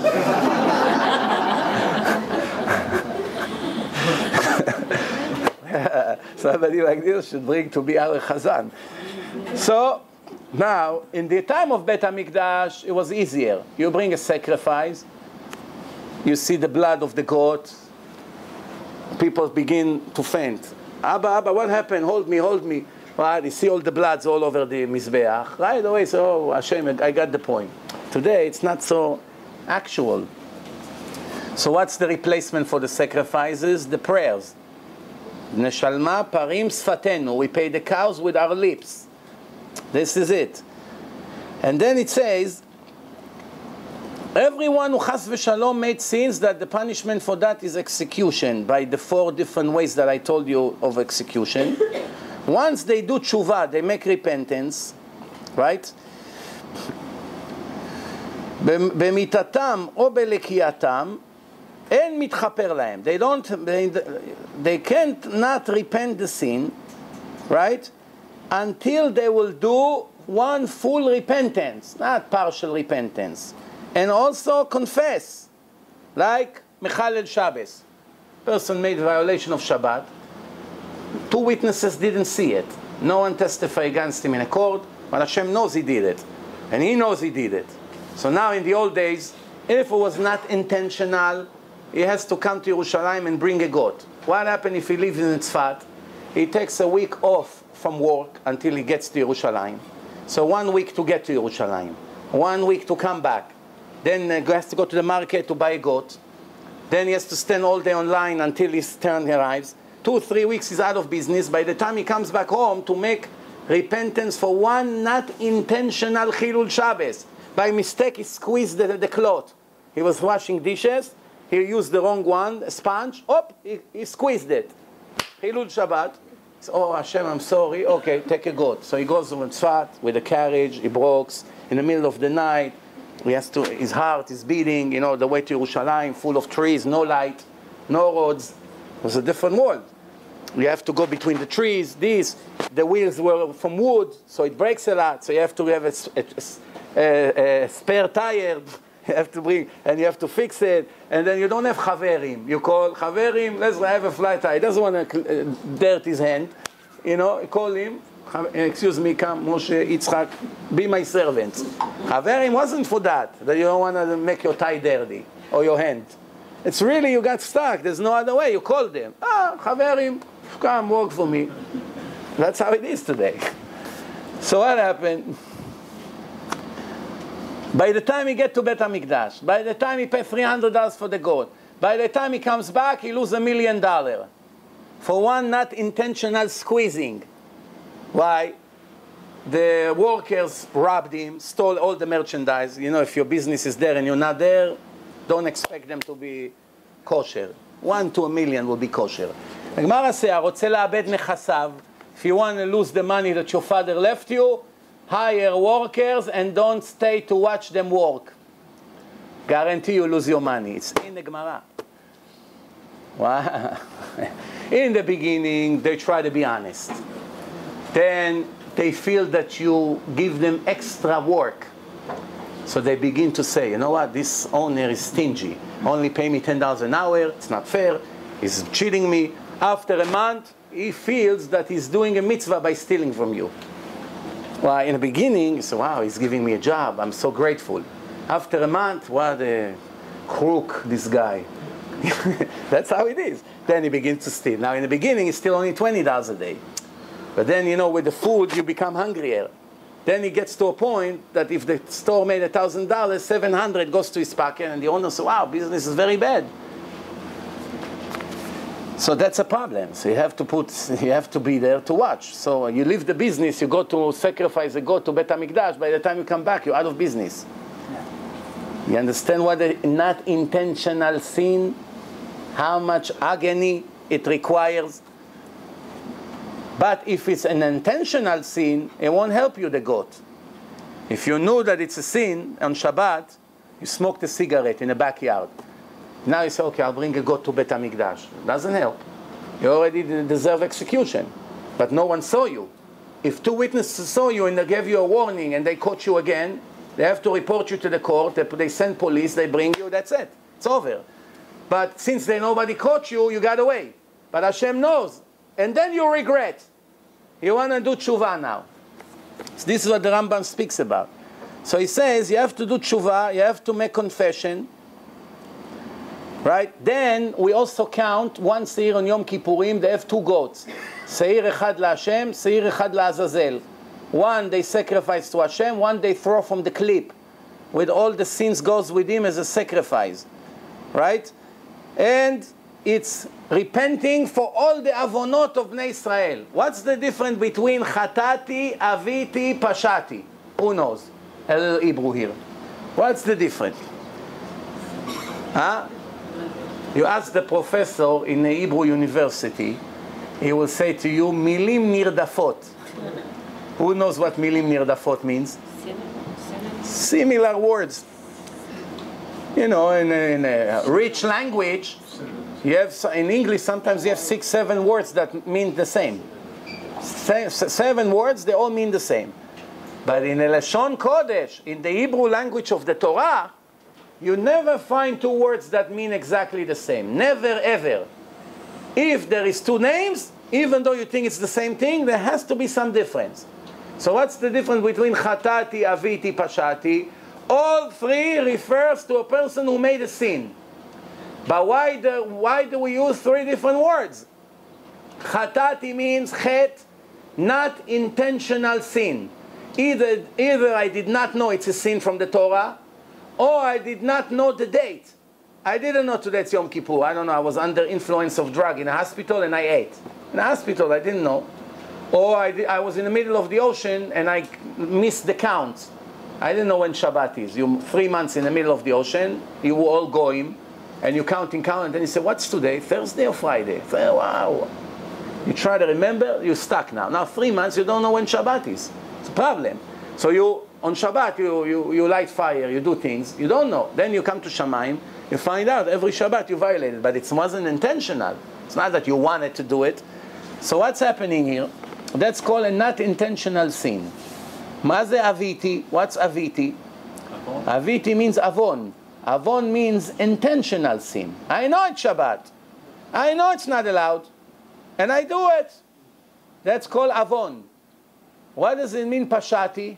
Somebody like this should bring to be our chazan. So, now, in the time of Bet HaMikdash, it was easier. You bring a sacrifice, you see the blood of the goat, people begin to faint. Abba, Abba, what happened? Hold me, hold me. Right? You see all the bloods all over the Mizbeach. Right away, so, oh, Hashem, I got the point. Today, it's not so actual. So what's the replacement for the sacrifices? The prayers. Neshalma parim sfatenu. We pay the cows with our lips. This is it. And then it says, everyone who chas v'shalom made sins, that the punishment for that is execution, by the four different ways that I told you of execution. Once they do teshuvah, they make repentance, right? B'mitatam o belekiyatam, en mitchaper lahem. They don't, they, they can't not repent the sin, right? Until they will do one full repentance, not partial repentance. And also confess, like Mechalel Shabbos. Person made violation of Shabbat. Two witnesses didn't see it. No one testified against him in a court, but Hashem knows he did it. And he knows he did it. So now in the old days, if it was not intentional, he has to come to Yerushalayim and bring a goat. What happens if he lives in Tzfat? He takes a week off from work until he gets to Yerushalayim. So one week to get to Yerushalayim. One week to come back. Then he has to go to the market to buy a goat. Then he has to stand all day online until his turn arrives. Two, three weeks he's out of business. By the time he comes back home to make repentance for one not intentional Chilul Shabbos. By mistake he squeezed the, the cloth. He was washing dishes. He used the wrong one, a sponge. Oh, he, he squeezed it. Chilul Shabbat. So, oh Hashem, I'm sorry. Okay, take a goat. So he goes to Tzfat with a carriage. He breaks in the middle of the night. He has to, his heart is beating, you know, the way to Yerushalayim, full of trees, no light, no roads. It was a different world. You have to go between the trees, these, the wheels were from wood, so it breaks a lot, so you have to have a, a, a, a spare tire, you have to bring, and you have to fix it, and then you don't have chaverim. You call chaverim, let's have a flat tire. He doesn't want to uh, dirt his hand, you know, you call him, excuse me, come, Moshe, Yitzchak, be my servant. Chaverim wasn't for that, that you don't want to make your tie dirty, or your hand. It's really, you got stuck, there's no other way, you call them. Ah, Chaverim, come work for me. That's how it is today. So what happened? By the time he get to Bet HaMikdash, by the time he pay three hundred dollars for the goat, by the time he comes back, he lose a million dollars. For one not intentional squeezing. Why? The workers robbed him, stole all the merchandise. You know, if your business is there and you're not there, don't expect them to be kosher. One to a million will be kosher. הגמרא עושה, רוצה לאבד נכסיו, if you want to lose the money that your father left you, hire workers and don't stay to watch them work. Guarantee you lose your money. It's in the Gemara. Wow. In the beginning, they try to be honest. Then they feel that you give them extra work. So they begin to say, you know what, this owner is stingy. Only pay me ten dollars an hour, it's not fair, he's cheating me. After a month, he feels that he's doing a mitzvah by stealing from you. Well, in the beginning, so wow, he's giving me a job, I'm so grateful. After a month, what a crook, this guy. That's how it is. Then he begins to steal. Now in the beginning, it's still only twenty dollars a day. But then, you know, with the food, you become hungrier. Then he gets to a point that if the store made one thousand dollars, seven hundred dollars goes to his pocket, and the owner says, wow, business is very bad. So that's a problem. So you have to put, you have to be there to watch. So you leave the business, you go to sacrifice, you go to Bet HaMikdash. By the time you come back, you're out of business. You understand what a not intentional sin, how much agony it requires? But if it's an intentional sin, it won't help you, the goat. If you know that it's a sin on Shabbat, you smoked a cigarette in the backyard. Now you say, okay, I'll bring a goat to Bet HaMikdash. Doesn't help. You already deserve execution. But no one saw you. If two witnesses saw you and they gave you a warning and they caught you again, they have to report you to the court. They, they send police, they bring you, that's it. It's over. But since they nobody caught you, you got away. But Hashem knows. And then you regret. You want to do teshuvah now. So this is what the Rambam speaks about. So he says, you have to do teshuvah, you have to make confession. Right? Then we also count one seir on Yom Kippurim. They have two goats. Seir echad laHashem, seir echad laAzazel. One they sacrifice to Hashem, one they throw from the clip. With all the sins goes with him as a sacrifice. Right? And it's repenting for all the avonot of Bnei Israel. What's the difference between chatati, aviti, pashati? Who knows? A little Hebrew here. What's the difference? Huh? You ask the professor in a Hebrew university, he will say to you, milim nirdafot. Who knows what milim nirdafot means? Similar words. You know, in a, in a rich language, you have, in English, sometimes you have six, seven words that mean the same. Se seven words, they all mean the same. But in a Lashon Kodesh, in the Hebrew language of the Torah, you never find two words that mean exactly the same. Never, ever. If there is two names, even though you think it's the same thing, there has to be some difference. So what's the difference between chatati, aviti, pashati? All three refers to a person who made a sin. But why, the, why do we use three different words? Chatati means chet, not intentional sin. Either, either I did not know it's a sin from the Torah, or I did not know the date. I didn't know today it's Yom Kippur. I don't know. I was under influence of drug in a hospital and I ate. In a hospital, I didn't know. Or I, did, I was in the middle of the ocean and I missed the count. I didn't know when Shabbat is. You're three months in the middle of the ocean. You were all going. And you count and count. And then you say, what's today? Thursday or Friday? Say, wow. You try to remember. You're stuck now. Now three months, you don't know when Shabbat is. It's a problem. So you... On Shabbat, you, you, you light fire, you do things, you don't know. Then you come to Shamayim, you find out every Shabbat you violated, but it wasn't intentional. It's not that you wanted to do it. So what's happening here? That's called a not intentional sin. Maze aviti? What's aviti? Avon. Aviti means avon. Avon means intentional sin. I know it's Shabbat. I know it's not allowed. And I do it. That's called avon. What does it mean, pashati?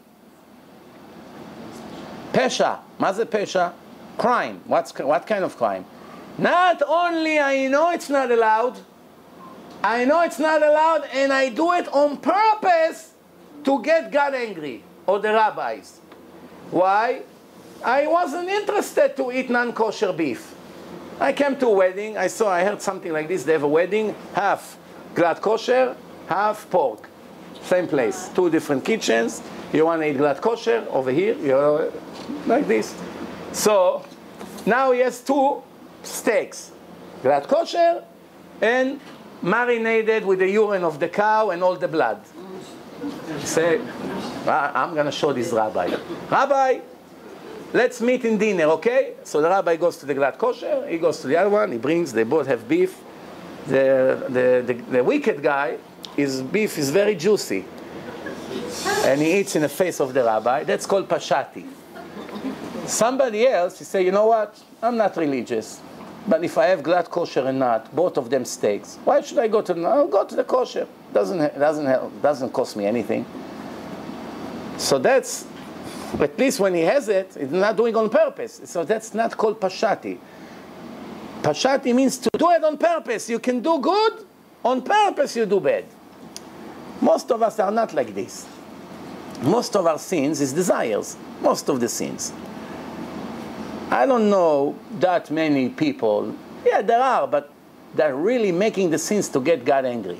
Pesha. Maze pesha? Crime. What's, what kind of crime? Not only I know it's not allowed, I know it's not allowed, and I do it on purpose to get God angry, or the rabbis. Why? I wasn't interested to eat non-kosher beef. I came to a wedding, I saw, I heard something like this, they have a wedding, half glad kosher, half pork. Same place, two different kitchens. You want to eat glad kosher, over here, you're like this. So, now he has two steaks, glad kosher and marinated with the urine of the cow and all the blood. Say, I'm going to show this rabbi. Rabbi, let's meet in dinner, okay? So the rabbi goes to the glad kosher, he goes to the other one, he brings, they both have beef. The, the, the, the wicked guy, his beef is very juicy. And he eats in the face of the rabbi. That's called pashati. Somebody else, he say, you know what? I'm not religious. But if I have glad kosher and not, both of them steaks, why should I go to the, I'll go to the kosher. Doesn't, doesn't, help, doesn't cost me anything. So that's, at least when he has it, he's not doing on purpose. So that's not called pashati. Pashati means to do it on purpose. You can do good, on purpose you do bad. Most of us are not like this. Most of our sins is desires. Most of the sins. I don't know that many people, yeah, there are, but they're really making the sins to get God angry.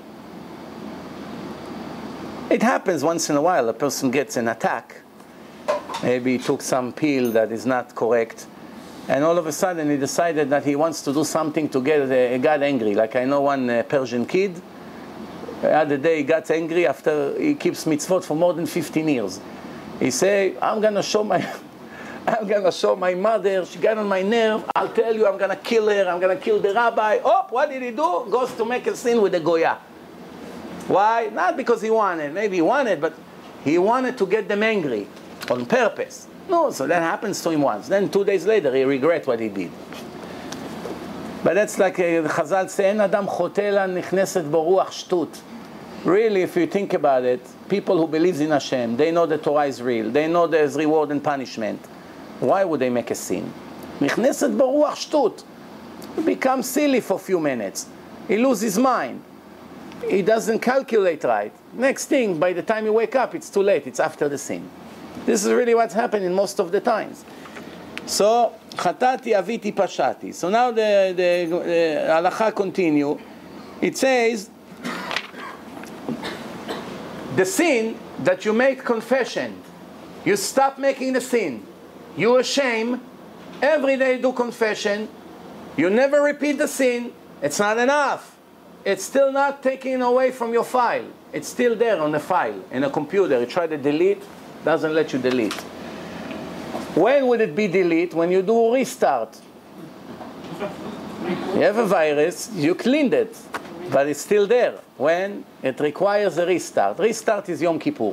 It happens once in a while. A person gets an attack. Maybe he took some pill that is not correct. And all of a sudden he decided that he wants to do something to get uh, God angry. Like I know one uh, Persian kid. The other day he got angry after he keeps mitzvot for more than fifteen years. He say, I'm going to show my... I'm going to show my mother, she got on my nerve, I'll tell you, I'm going to kill her, I'm going to kill the rabbi. Oh, what did he do? Goes to make a sin with the Goya. Why? Not because he wanted, maybe he wanted, but he wanted to get them angry on purpose. No, so that happens to him once. Then two days later, he regrets what he did. But that's like uh, Chazal say, "En adam chotela nichneset bo ruach shtut." Really, if you think about it, people who believe in Hashem, they know the Torah is real, they know there's reward and punishment. Why would they make a sin? Nichneset bo ruach shtut. He becomes silly for a few minutes. He loses his mind. He doesn't calculate right. Next thing, by the time you wake up, it's too late. It's after the sin. This is really what's happening most of the times. So, chatati aviti pashati. So now the, the, the halacha continue. It says, the sin that you make confession, you stop making the sin, you ashamed, every day do confession, you never repeat the sin, it's not enough. It's still not taken away from your file. It's still there on the file, in a computer. You try to delete, doesn't let you delete. When would it be delete? When you do a restart. You have a virus, you cleaned it, but it's still there. When? It requires a restart. Restart is Yom Kippur.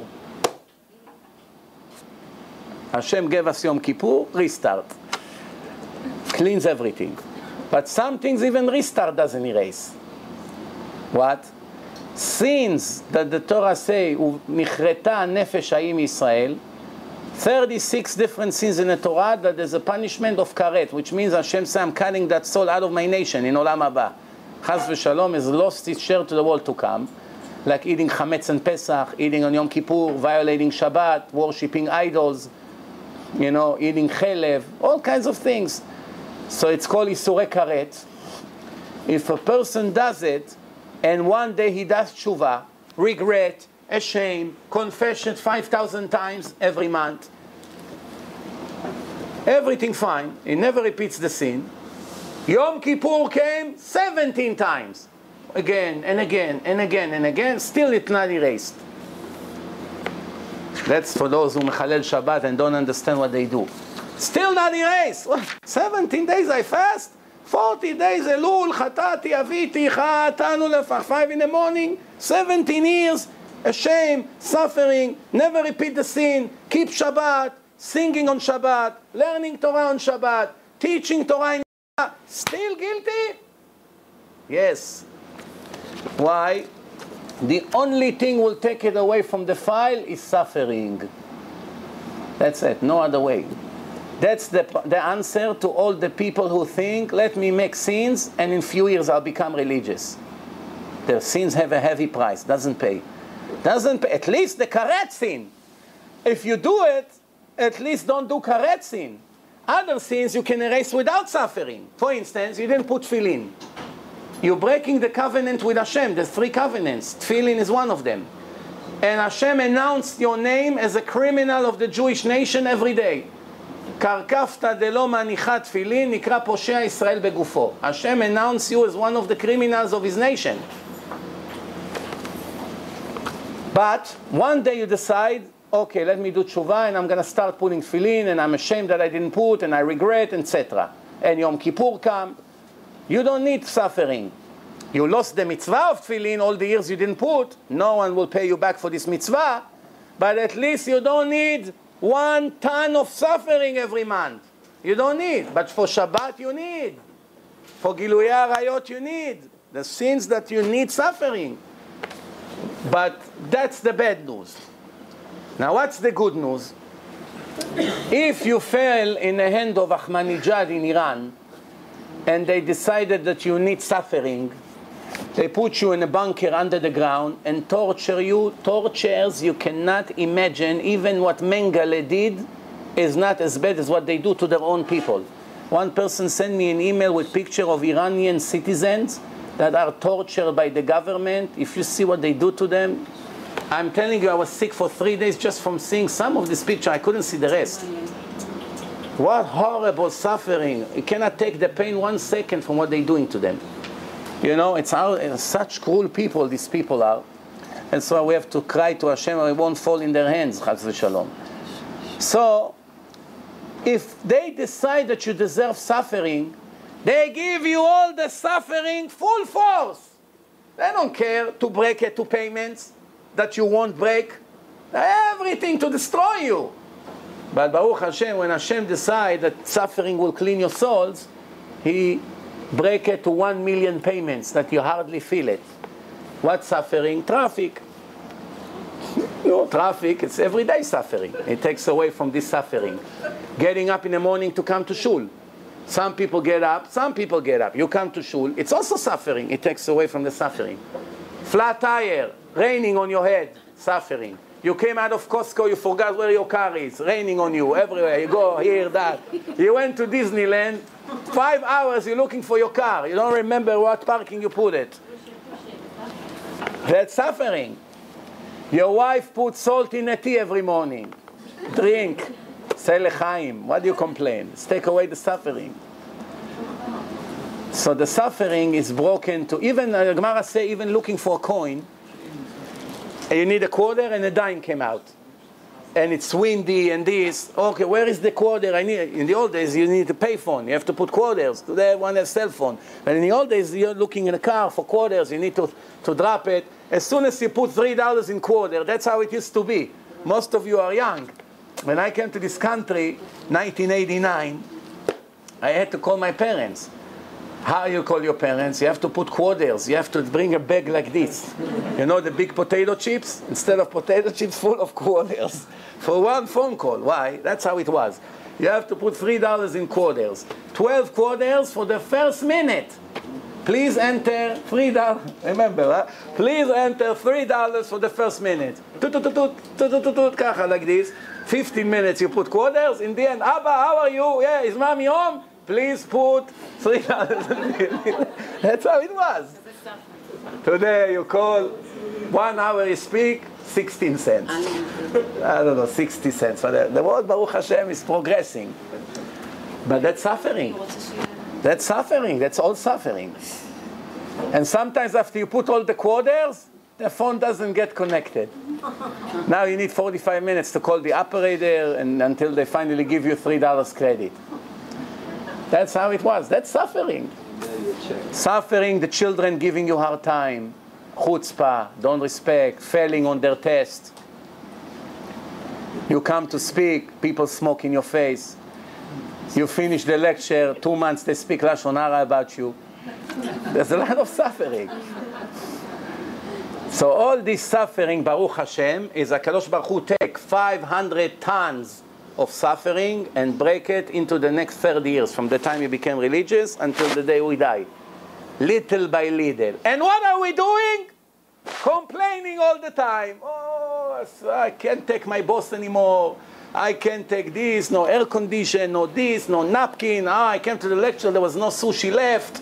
Hashem gave us Yom Kippur, restart. Cleans everything. But some things even restart doesn't erase. What? Sins that the Torah say, Nichreta nefesh hayim Yisrael, thirty-six different sins in the Torah that there's a punishment of karet, which means Hashem says, I'm cutting that soul out of my nation in Olam Haba. Chas v'shalom has lost its share to the world to come, like eating chametz and Pesach, eating on Yom Kippur, violating Shabbat, worshipping idols, you know, eating chelev, all kinds of things. So it's called Isurei Karet. If a person does it, and one day he does Teshuvah, regret, ashamed, confession five thousand times every month, everything fine, he never repeats the sin. Yom Kippur came seventeen times, again and again and again and again, still it's not erased. That's for those who mechalel Shabbat and don't understand what they do. Still not erased. seventeen days I fast, forty days Elul, Chatati, Aviti, Chatanu Lefach, five in the morning, seventeen years, ashamed, suffering, never repeat the sin, keep Shabbat, singing on Shabbat, learning Torah on Shabbat, teaching Torah in Shabbat, still guilty? Yes. Why? The only thing will take it away from the file is suffering. That's it, no other way. That's the, the answer to all the people who think, let me make sins and in few years I'll become religious. Their sins have a heavy price, doesn't pay. Doesn't pay, at least the karet sin. If you do it, at least don't do karet sin. Other sins you can erase without suffering. For instance, you didn't put tefillin. You're breaking the covenant with Hashem. There's three covenants. Tefillin is one of them. And Hashem announced your name as a criminal of the Jewish nation every day. Karkafta delo manichat tefillin nikra poshea Israel begufo. Hashem announced you as one of the criminals of his nation. But one day you decide, okay, let me do teshuvah and I'm going to start putting tefillin and I'm ashamed that I didn't put and I regret, et cetera. And Yom Kippur comes. You don't need suffering. You lost the mitzvah of tefillin all the years you didn't put. No one will pay you back for this mitzvah. But at least you don't need one ton of suffering every month. You don't need. But for Shabbat you need. For Giluyei Arayot you need. The sins that you need suffering. But that's the bad news. Now what's the good news? If you fell in the hand of Ahmadinejad in Iran, and they decided that you need suffering, they put you in a bunker under the ground and torture you, tortures you cannot imagine. Even what Mengele did is not as bad as what they do to their own people. One person sent me an email with picture of Iranian citizens that are tortured by the government, if you see what they do to them, I'm telling you, I was sick for three days just from seeing some of this picture. I couldn't see the rest. What horrible suffering. You cannot take the pain one second from what they're doing to them. You know, it's, our, it's such cruel people these people are. And so we have to cry to Hashem and we won't fall in their hands, chas v'shalom. So, if they decide that you deserve suffering, they give you all the suffering full force. They don't care to break it to payments that you won't break. Everything to destroy you. But Baruch Hashem, when Hashem decides that suffering will clean your souls, He break it to one million payments that you hardly feel it. What suffering? Traffic. No, traffic, it's everyday suffering. It takes away from this suffering. Getting up in the morning to come to shul. Some people get up, some people get up. You come to shul, it's also suffering. It takes away from the suffering. Flat tire, raining on your head, suffering. You came out of Costco, you forgot where your car is, raining on you everywhere. You go here, that. You went to Disneyland, five hours you're looking for your car. You don't remember what parking you put it. That's suffering. Your wife puts salt in the tea every morning. Drink. Say lechaim. What do you complain? Let's take away the suffering. So the suffering is broken to, even, the Gemara say, even looking for a coin, and you need a quarter and a dime came out. And it's windy and this. Okay, where is the quarter? I need. In the old days, you need a pay phone. You have to put quarters. Today, everyone has cell phone. But in the old days, you're looking in a car for quarters. You need to, to drop it. As soon as you put three dollars in quarter, that's how it used to be. Most of you are young. When I came to this country, nineteen eighty-nine, I had to call my parents. How you call your parents? You have to put quarters. You have to bring a bag like this. You know the big potato chips? Instead of potato chips, full of quarters. For one phone call. Why? That's how it was. You have to put three dollars in quarters. twelve quarters for the first minute. Please enter three dollars. Remember, huh? Please enter three dollars for the first minute. Tut, tut, tut, tut, tut, tut, tut, kacha, like this. fifteen minutes you put quarters. In the end, Abba, how are you? Yeah, is mommy home? Please put three dollars. That's how it was. Today you call, one hour you speak, sixteen cents. I don't know, sixty cents. The world, Baruch Hashem, is progressing. But that's suffering. That's suffering. That's all suffering. And sometimes after you put all the quarters, the phone doesn't get connected. Now you need forty-five minutes to call the operator and until they finally give you three dollars credit. That's how it was. That's suffering. Suffering, the children giving you hard time, chutzpah, don't respect, failing on their test. You come to speak, people smoke in your face. You finish the lecture, two months they speak Lashon Hara about you. There's a lot of suffering. So all this suffering, Baruch Hashem, is HaKadosh Baruch Hu take five hundred tons of suffering and break it into the next thirty years, from the time you became religious until the day we die. Little by little. And what are we doing? Complaining all the time. Oh, I can't take my boss anymore. I can't take this, no air condition, no this, no napkin. Ah, I came to the lecture, there was no sushi left.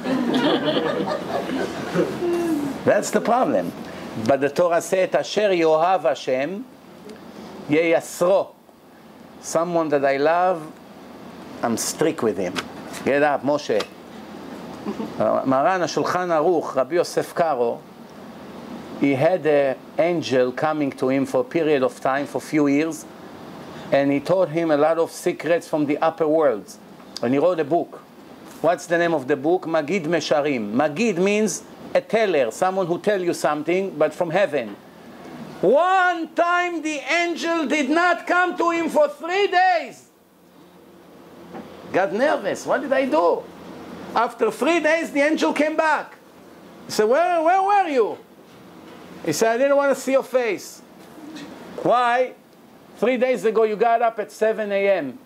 That's the problem. But the Torah said, Asher Yohav Hashem, Yeyasro. Someone that I love, I'm strict with him. Get up, Moshe. Uh, Maran HaShulchan Aruch, Rabbi Yosef Karo, he had an angel coming to him for a period of time, for a few years, and he taught him a lot of secrets from the upper worlds. And he wrote a book. What's the name of the book? Magid Mesharim. Magid means a teller, someone who tells you something, but from heaven. One time the angel did not come to him for three days. Got nervous. What did I do? After three days, the angel came back. He said, where, where were you? He said, I didn't want to see your face. Why? Three days ago, you got up at seven a m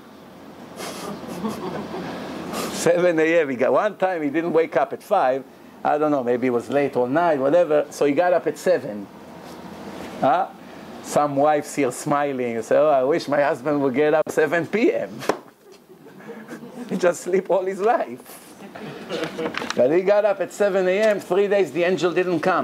seven a m He got, one time, he didn't wake up at five. I don't know, maybe it was late all night, whatever. So he got up at seven. Huh? Some wives here smiling and say, oh, I wish my husband would get up seven p m He just sleep all his life. But he got up at seven a m, three days the angel didn't come.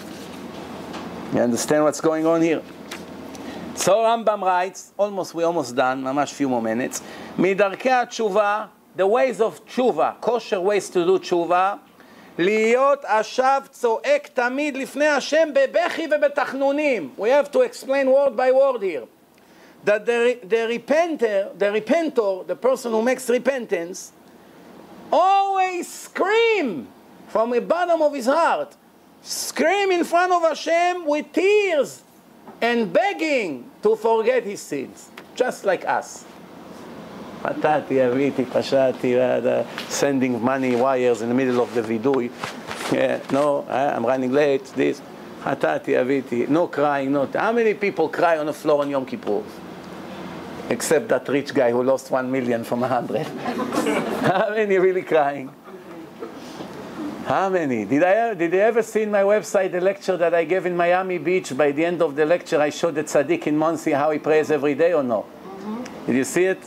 You understand what's going on here? So Rambam writes, almost, we're almost done, mamash few more minutes. Midarkei Teshuvah, the ways of Teshuvah, kosher ways to do Teshuvah, להיות עכשיו צועק תמיד לפני השם בבכי ובתחנונים. We have to explain word by word here. That the, the repenter, the repentor, the person who makes repentance, always scream from the bottom of his heart. Scream in front of Hashem with tears and begging to forget his sins, just like us. Patati, aviti, pashati, sending money wires in the middle of the vidui. Yeah, no, I'm running late, this. Patati, aviti, no crying, no. How many people cry on the floor on Yom Kippur? Except that rich guy who lost one million from a hundred. How many really crying? How many? Did I did you ever see in my website the lecture that I gave in Miami Beach? By the end of the lecture, I showed the tzaddik in Monsi how he prays every day or no? Mm-hmm. Did you see it?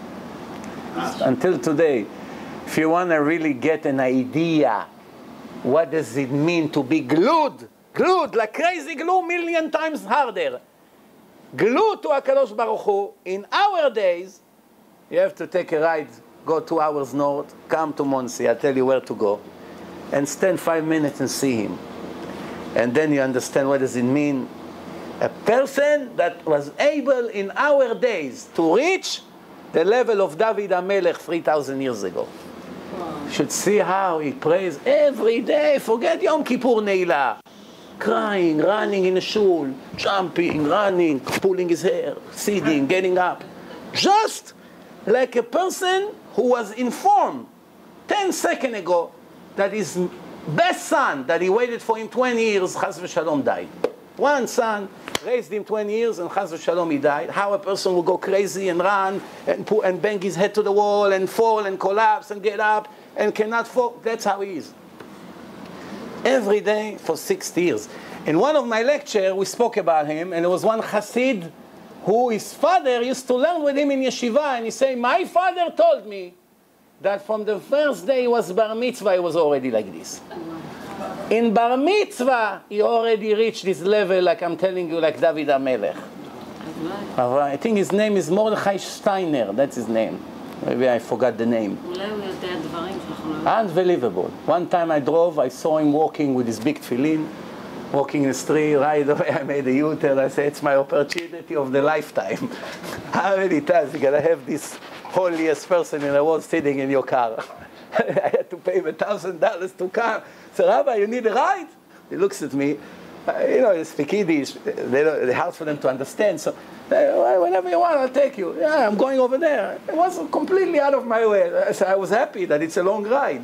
Until today, if you want to really get an idea, what does it mean to be glued, glued like crazy glue, million times harder, glued to HaKadosh Baruch Hu, in our days, you have to take a ride, go two hours north, come to Monsi, I'll tell you where to go, and stand five minutes and see him. And then you understand what does it mean. A person that was able in our days to reach the level of David HaMelech three thousand years ago. Wow. You should see how he prays every day. Forget Yom Kippur Neila. Crying, running in a shul, jumping, running, pulling his hair, sitting, getting up. Just like a person who was informed ten seconds ago that his best son, that he waited for him twenty years, Chas v'Shalom died. One son raised him twenty years, and Chas v'Shalom he died. How a person will go crazy and run and put, and bang his head to the wall and fall and collapse and get up and cannot fall. That's how he is. Every day for sixty years. In one of my lectures, we spoke about him, and there was one Hasid who his father used to learn with him in yeshiva, and he said, my father told me that from the first day he was bar mitzvah, he was already like this. In bar mitzvah, he already reached this level, like I'm telling you, like David HaMelech. I think his name is Mordechai Steiner, that's his name. Maybe I forgot the name. Unbelievable. One time I drove, I saw him walking with his big tefillin, walking in the street, right away I made a U-turn, I said, it's my opportunity of the lifetime. How many times you gotta have this holiest person in the world sitting in your car? I had to pay him a thousand dollars to come. So Rabbi, you need a ride? He looks at me. Uh, you know, they speak Yiddish. They don't, it's hard for them to understand. So, uh, whenever you want, I'll take you. Yeah, I'm going over there. It was completely out of my way. So I was happy that it's a long ride.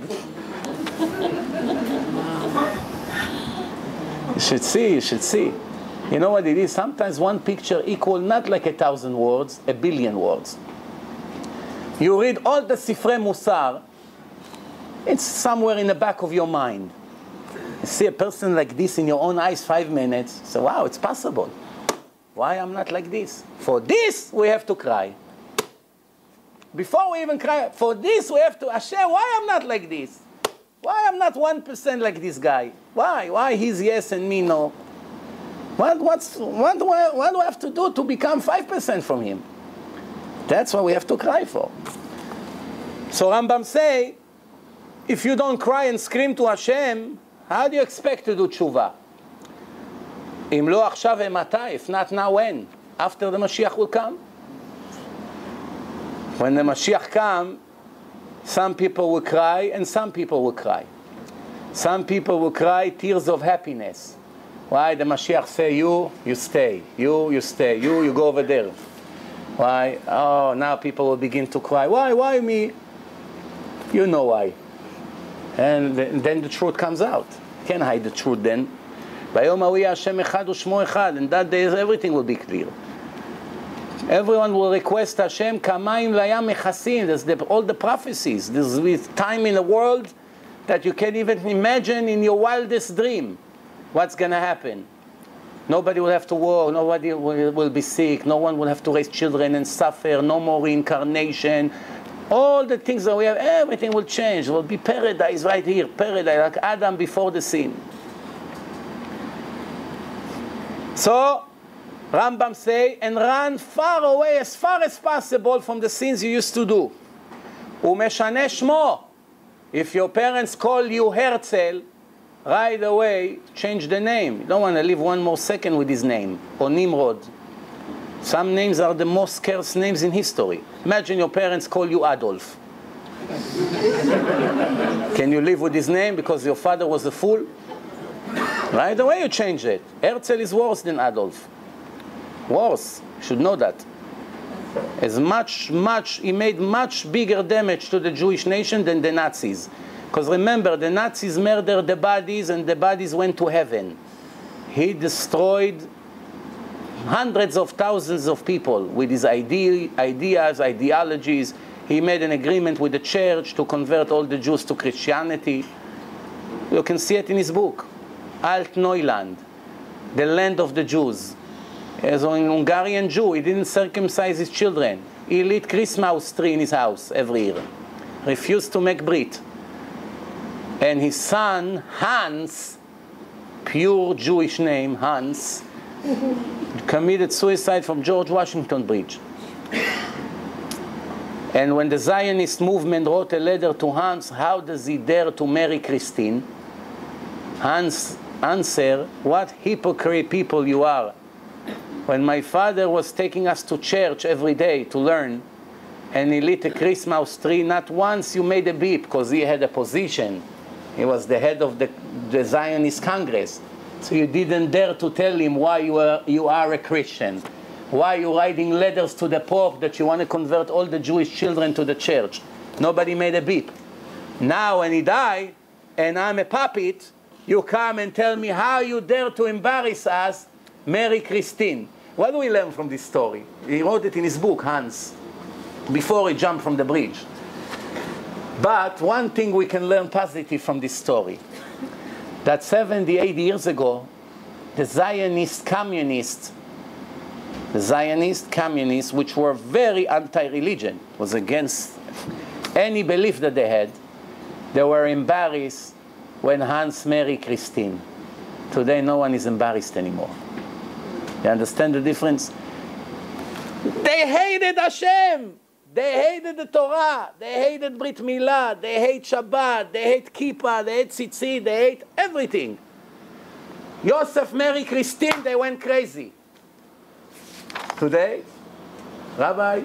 You should see, you should see. You know what it is? Sometimes one picture equals not like a thousand words, a billion words. You read all the Sifrei Musar, it's somewhere in the back of your mind. You see a person like this in your own eyes five minutes, so wow, it's possible. Why I'm not like this? For this, we have to cry. Before we even cry, for this we have to, Hashem, why I'm not like this? Why I'm not one percent like this guy? Why? Why he's yes and me no? What, what's, what, do I, what do I have to do to become five percent from him? That's what we have to cry for. So Rambam say, if you don't cry and scream to Hashem, how do you expect to do Teshuvah? Im lo achshav emata, if not now, when? After the Mashiach will come. When the Mashiach comes, some people will cry and some people will cry. Some people will cry tears of happiness. Why? The Mashiach say, you, you stay. You, you stay. You, you go over there. Why? Oh, now people will begin to cry. Why? Why me? You know why. And then the truth comes out. You can't hide the truth then. In that day, everything will be clear. Everyone will request Hashem, Kamayim layam mechasin. There's the, all the prophecies. There's with time in the world that you can't even imagine in your wildest dream what's going to happen. Nobody will have to work. Nobody will, will be sick. No one will have to raise children and suffer. No more reincarnation. All the things that we have, everything will change. There will be paradise right here, paradise, like Adam before the sin. So, Rambam say, and run far away, as far as possible from the sins you used to do. Umeshane shmo. If your parents call you Herzl, right away, change the name. You don't want to live one more second with his name, or Nimrod. Some names are the most cursed names in history. Imagine your parents call you Adolf. Can you live with his name because your father was a fool? Right away you change it. Herzl is worse than Adolf. Worse. You should know that. As much, much, he made much bigger damage to the Jewish nation than the Nazis. Because remember, the Nazis murdered the bodies and the bodies went to heaven. He destroyed hundreds of thousands of people with his ide ideas, ideologies. He made an agreement with the church to convert all the Jews to Christianity. You can see it in his book, Alt Neuland, the land of the Jews. As an Hungarian Jew, he didn't circumcise his children. He lit Christmas tree in his house every year. Refused to make Brit. And his son, Hans, pure Jewish name, Hans, committed suicide from George Washington Bridge. And when the Zionist movement wrote a letter to Hans, how does he dare to marry Christine? Hans answered, what hypocrite people you are. When my father was taking us to church every day to learn, and he lit a Christmas tree, not once you made a beep, because he had a position. He was the head of the, the Zionist Congress. So you didn't dare to tell him why you are, you are a Christian. Why you're writing letters to the Pope that you want to convert all the Jewish children to the church. Nobody made a beep. Now when he died, and I'm a puppet, you come and tell me how you dare to embarrass us, Mary Christine. What do we learn from this story? He wrote it in his book, Hans, before he jumped from the bridge. But one thing we can learn positive from this story, that seventy-eight years ago, the Zionist communists, the Zionist communists, which were very anti-religion, was against any belief that they had, they were embarrassed when Hans married Christine. Today no one is embarrassed anymore. You understand the difference? They hated Hashem. They hated the Torah. They hated Brit Milah. They hate Shabbat. They hate Kippah. They hate Tzitzit. They hate everything. Yosef married Christine. They went crazy. Today, Rabbi,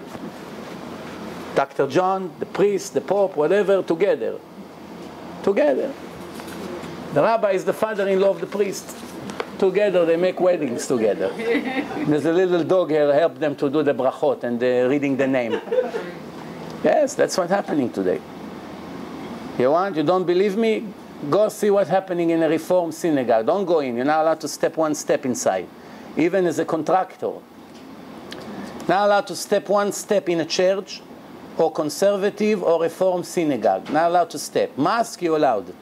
Doctor John, the priest, the Pope, whatever, together. Together. The Rabbi is the father-in-law of the priest. Together they make weddings together. There's a little dog here help them to do the brachot and the reading the name. Yes, that's what's happening today. You want, you don't believe me? Go see what's happening in a Reform synagogue. Don't go in. You're not allowed to step one step inside. Even as a contractor. Not allowed to step one step in a church or conservative or Reform synagogue. Not allowed to step. Mosque, you're allowed.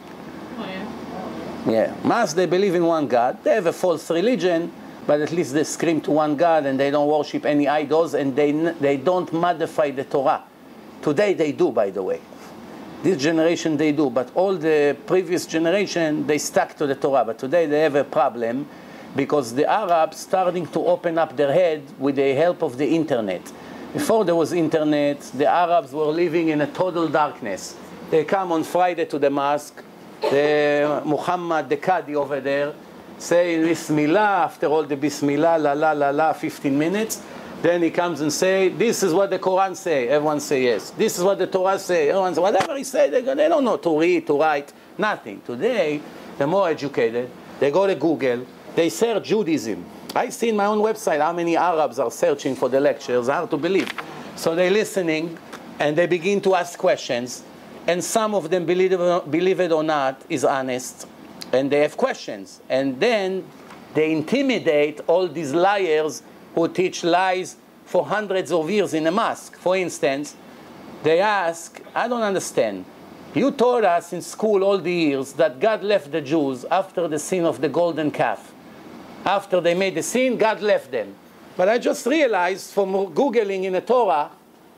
Yeah, Mass, they believe in one God. They have a false religion, but at least they scream to one God and they don't worship any idols and they, they don't modify the Torah. Today they do, by the way. This generation they do, but all the previous generation, they stuck to the Torah. But today they have a problem because the Arabs starting to open up their head with the help of the internet. Before there was internet, the Arabs were living in a total darkness. They come on Friday to the mosque, the Muhammad, the Qadi over there, say Bismillah, after all the Bismillah, la la la la, fifteen minutes. Then he comes and say, this is what the Quran say. Everyone say yes. This is what the Torah say. Everyone say, whatever he say, they, they don't know to read, to write, nothing. Today, they're more educated. They go to Google. They search Judaism. I see in my own website how many Arabs are searching for the lectures. Hard to believe. So they're listening, and they begin to ask questions. And some of them, believe it, believe it or not, is honest. And they have questions. And then they intimidate all these liars who teach lies for hundreds of years in a mosque. For instance, they ask, I don't understand. You taught us in school all the years that God left the Jews after the sin of the golden calf. After they made the sin, God left them. But I just realized from Googling in the Torah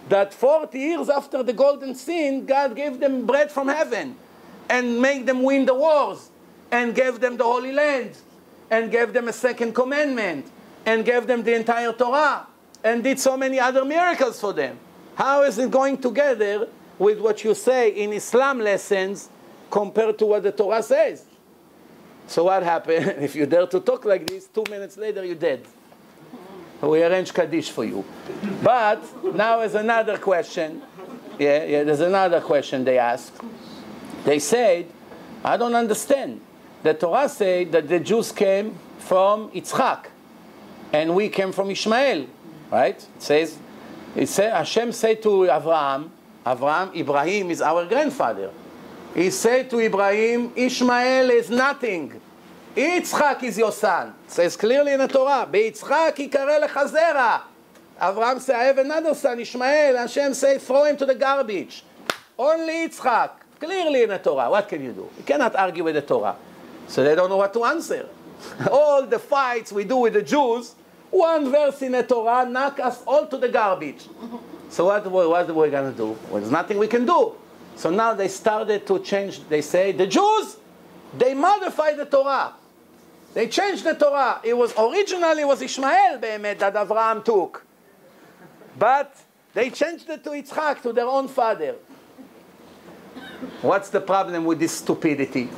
that forty years after the golden sin, God gave them bread from heaven and made them win the wars and gave them the Holy Land and gave them a second commandment and gave them the entire Torah and did so many other miracles for them. How is it going together with what you say in Islam lessons compared to what the Torah says? So what happened? If you dare to talk like this, two minutes later you're dead. We arrange Kaddish for you. But now is another question. Yeah, yeah, there's another question they asked. They said, I don't understand. The Torah said that the Jews came from Yitzchak, and we came from Ishmael, right? It says, it says Hashem said to Abraham, Abraham, Ibrahim is our grandfather. He said to Ibrahim, Ishmael is nothing. Yitzchak is your son. It says clearly in the Torah, Beyitzchak yikare lecha zera. Abraham said, I have another son, Ishmael. Hashem said, throw him to the garbage. Only Yitzchak. Clearly in the Torah. What can you do? You cannot argue with the Torah. So they don't know what to answer. All the fights we do with the Jews, one verse in the Torah knock us all to the garbage. So what, what are we going to do? Well, there's nothing we can do. So now they started to change. They say, the Jews, they modified the Torah. They changed the Torah. It was originally it was Ishmael be'emet that Abraham took. But they changed it to Yitzchak, to their own father. What's the problem with this stupidity?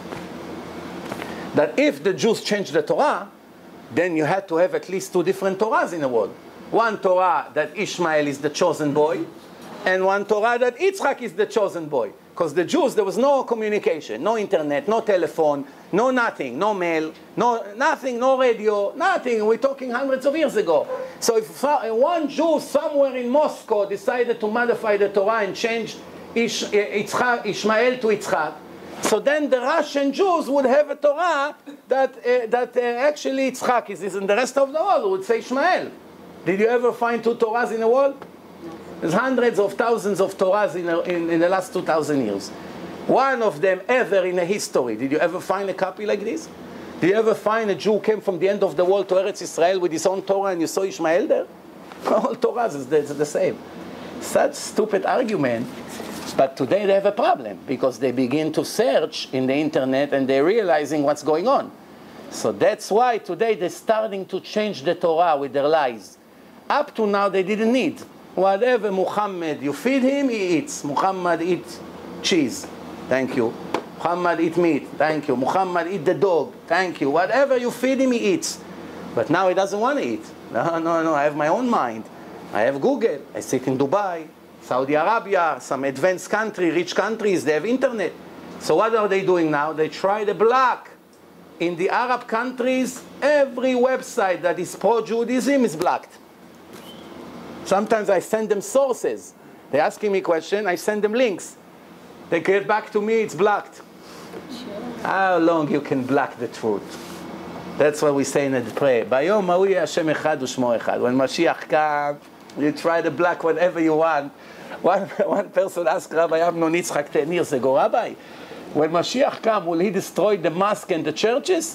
That if the Jews changed the Torah, then you had to have at least two different Torahs in the world. One Torah that Ishmael is the chosen boy, and one Torah that Yitzchak is the chosen boy. Because the Jews, there was no communication, no internet, no telephone, no nothing, no mail, no nothing, no radio, nothing. We're talking hundreds of years ago. So if one Jew somewhere in Moscow decided to modify the Torah and change Ish, Yitzchak, Ishmael to Yitzchak, so then the Russian Jews would have a Torah that, uh, that uh, actually Yitzchak is, is, and the rest of the world would say Ishmael. Did you ever find two Torahs in the world? There's hundreds of thousands of Torahs in, in, in the last two thousand years. One of them ever in the history. Did you ever find a copy like this? Did you ever find a Jew came from the end of the world to Eretz Israel with his own Torah and you saw Ishmael there? All Torahs is the, is the same. Such stupid argument. But today they have a problem because they begin to search in the internet and they're realizing what's going on. So that's why today they're starting to change the Torah with their lies. Up to now they didn't need. Whatever Muhammad, you feed him, he eats. Muhammad eat cheese. Thank you. Muhammad eat meat. Thank you. Muhammad eat the dog. Thank you. Whatever you feed him, he eats. But now he doesn't want to eat. No, no, no. I have my own mind. I have Google. I sit in Dubai, Saudi Arabia, some advanced country, rich countries, they have internet. So what are they doing now? They try to block. In the Arab countries, every website that is pro-Judaism is blocked. Sometimes I send them sources. They're asking me questions, I send them links. They get back to me, it's blocked. How long you can block the truth? That's what we say in the prayer. Bayom ha'hu Hashem echad u'shmo echad. When Mashiach comes, you try to block whatever you want. One, one person asked Rabbi Amnon Yitzchak ten years ago, Rabbi, when Mashiach comes, will he destroy the mosque and the churches?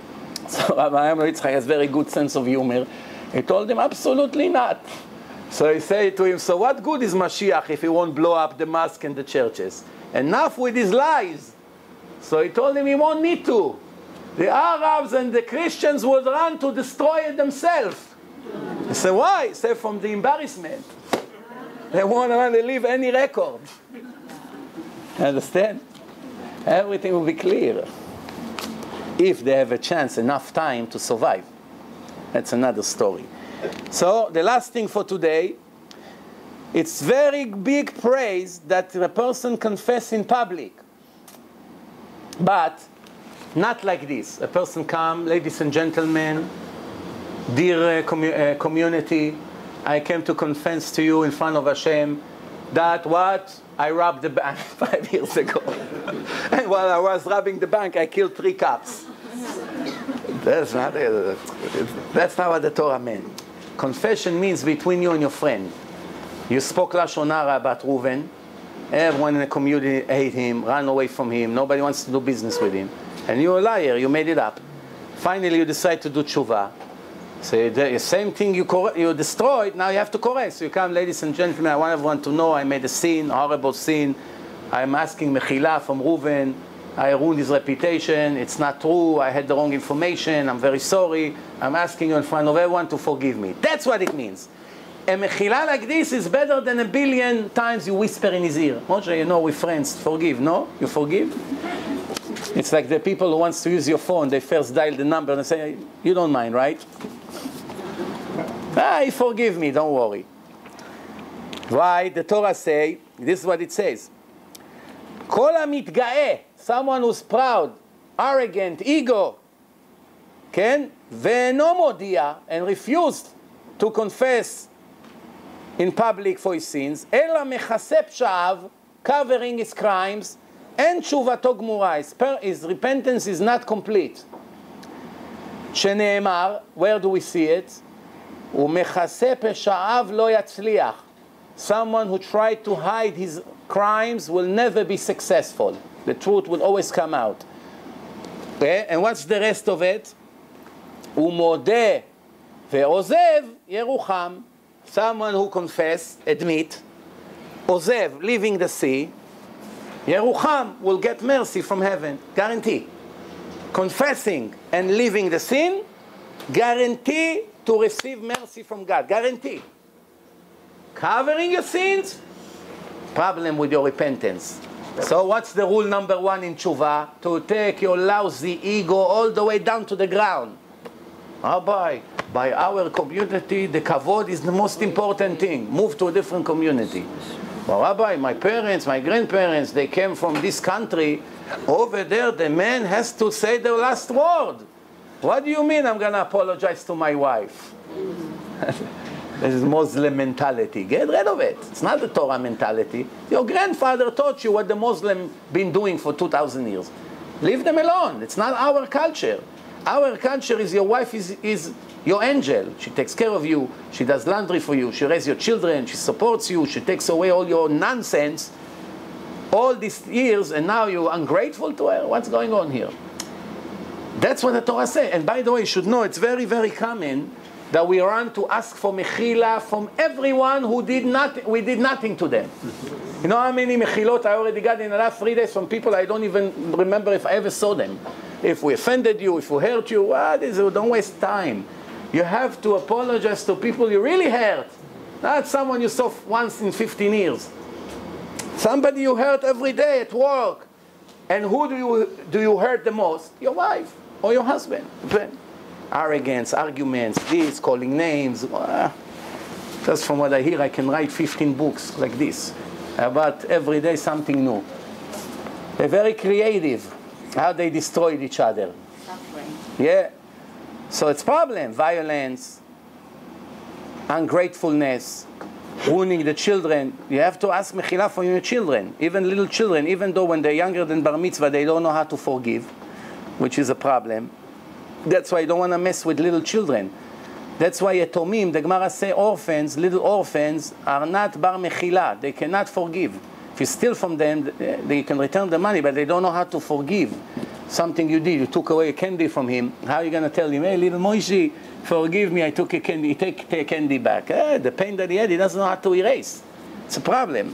So Rabbi Amnon Yitzchak has very good sense of humor. He told him, absolutely not. So he said to him, so what good is Mashiach if he won't blow up the mosque and the churches? Enough with his lies. So he told him he won't need to. The Arabs and the Christians would run to destroy it themselves. He said, why? He said, from the embarrassment. They won't want to leave any record. Understand? Everything will be clear. If they have a chance, enough time to survive. That's another story. So the last thing for today, it's very big praise that a person confess in public. But not like this. A person come, ladies and gentlemen, dear uh, commu uh, community, I came to confess to you in front of Hashem that what? I robbed the bank five years ago. And while I was robbing the bank, I killed three cops. That's not, uh, that's not what the Torah meant. Confession means between you and your friend. You spoke Lashon Hara about Reuven. Everyone in the community hate him, ran away from him. Nobody wants to do business with him. And you're a liar. You made it up. Finally, you decide to do Teshuvah. So the same thing you cor you destroyed, now you have to correct. So you come, ladies and gentlemen, I want everyone to know I made a sin, a horrible sin. I'm asking mechila from Reuven. I ruined his reputation. It's not true. I had the wrong information. I'm very sorry. I'm asking you in front of everyone to forgive me. That's what it means. A mechila like this is better than a billion times you whisper in his ear. Moshe, you know, with friends, forgive. No? You forgive? It's like the people who wants to use your phone, they first dial the number and say, you don't mind, right? Ah, forgive me, don't worry. Why? The Torah say, this is what it says. Kol hamitga'eh, someone who's proud, arrogant, ego, ken, ve'eno modia, and refused to confess in public for his sins, ela mechaseh psha'av, covering his crimes, and teshuvato gmura, his repentance is not complete. Shene'emar, where do we see it? U'mechaseh pesha'av lo yatzliach. Someone who tried to hide his crimes will never be successful. The truth will always come out. Okay? And what's the rest of it? U'modeh ve'ozev yerucham. Someone who confess, admit, ozev, leaving the sea, yerucham will get mercy from heaven. Guarantee. Confessing and leaving the sin, guarantee to receive mercy from God. Guarantee. Covering your sins, problem with your repentance. So what's the rule number one in Teshuvah? To take your lousy ego all the way down to the ground. Rabbi, by our community, the kavod is the most important thing. Move to a different community. Well, Rabbi, my parents, my grandparents, they came from this country. Over there, the man has to say the last word. What do you mean I'm going to apologize to my wife? This is Muslim mentality. Get rid of it. It's not the Torah mentality. Your grandfather taught you what the Muslim been doing for two thousand years. Leave them alone. It's not our culture. Our culture is your wife is, is your angel. She takes care of you. She does laundry for you. She raises your children. She supports you. She takes away all your nonsense. All these years, and now you're ungrateful to her? What's going on here? That's what the Torah says. And by the way, you should know, it's very, very common that we run to ask for mechila from everyone who did not, we did nothing to them. You know how many mechilot I already got in the last three days from people I don't even remember if I ever saw them. If we offended you, if we hurt you, what is it? Don't waste time. You have to apologize to people you really hurt. Not someone you saw once in fifteen years. Somebody you hurt every day at work. And who do you, do you hurt the most? Your wife or your husband. Arrogance, arguments, this, calling names. Just from what I hear, I can write fifteen books like this. About every day something new. They're very creative. How they destroyed each other. Suffering. Yeah. So it's problem. Violence, ungratefulness, ruining the children. You have to ask mechila for your children. Even little children, even though when they're younger than bar mitzvah, they don't know how to forgive, which is a problem. That's why you don't want to mess with little children. That's why yatomim, the Gemara say orphans, little orphans, are not bar mechila. They cannot forgive. If you steal from them, they can return the money, but they don't know how to forgive. Something you did, you took away a candy from him. How are you going to tell him, hey, little Moshe, forgive me, I took a candy, take the candy back. Eh, the pain that he had, he doesn't know how to erase. It's a problem.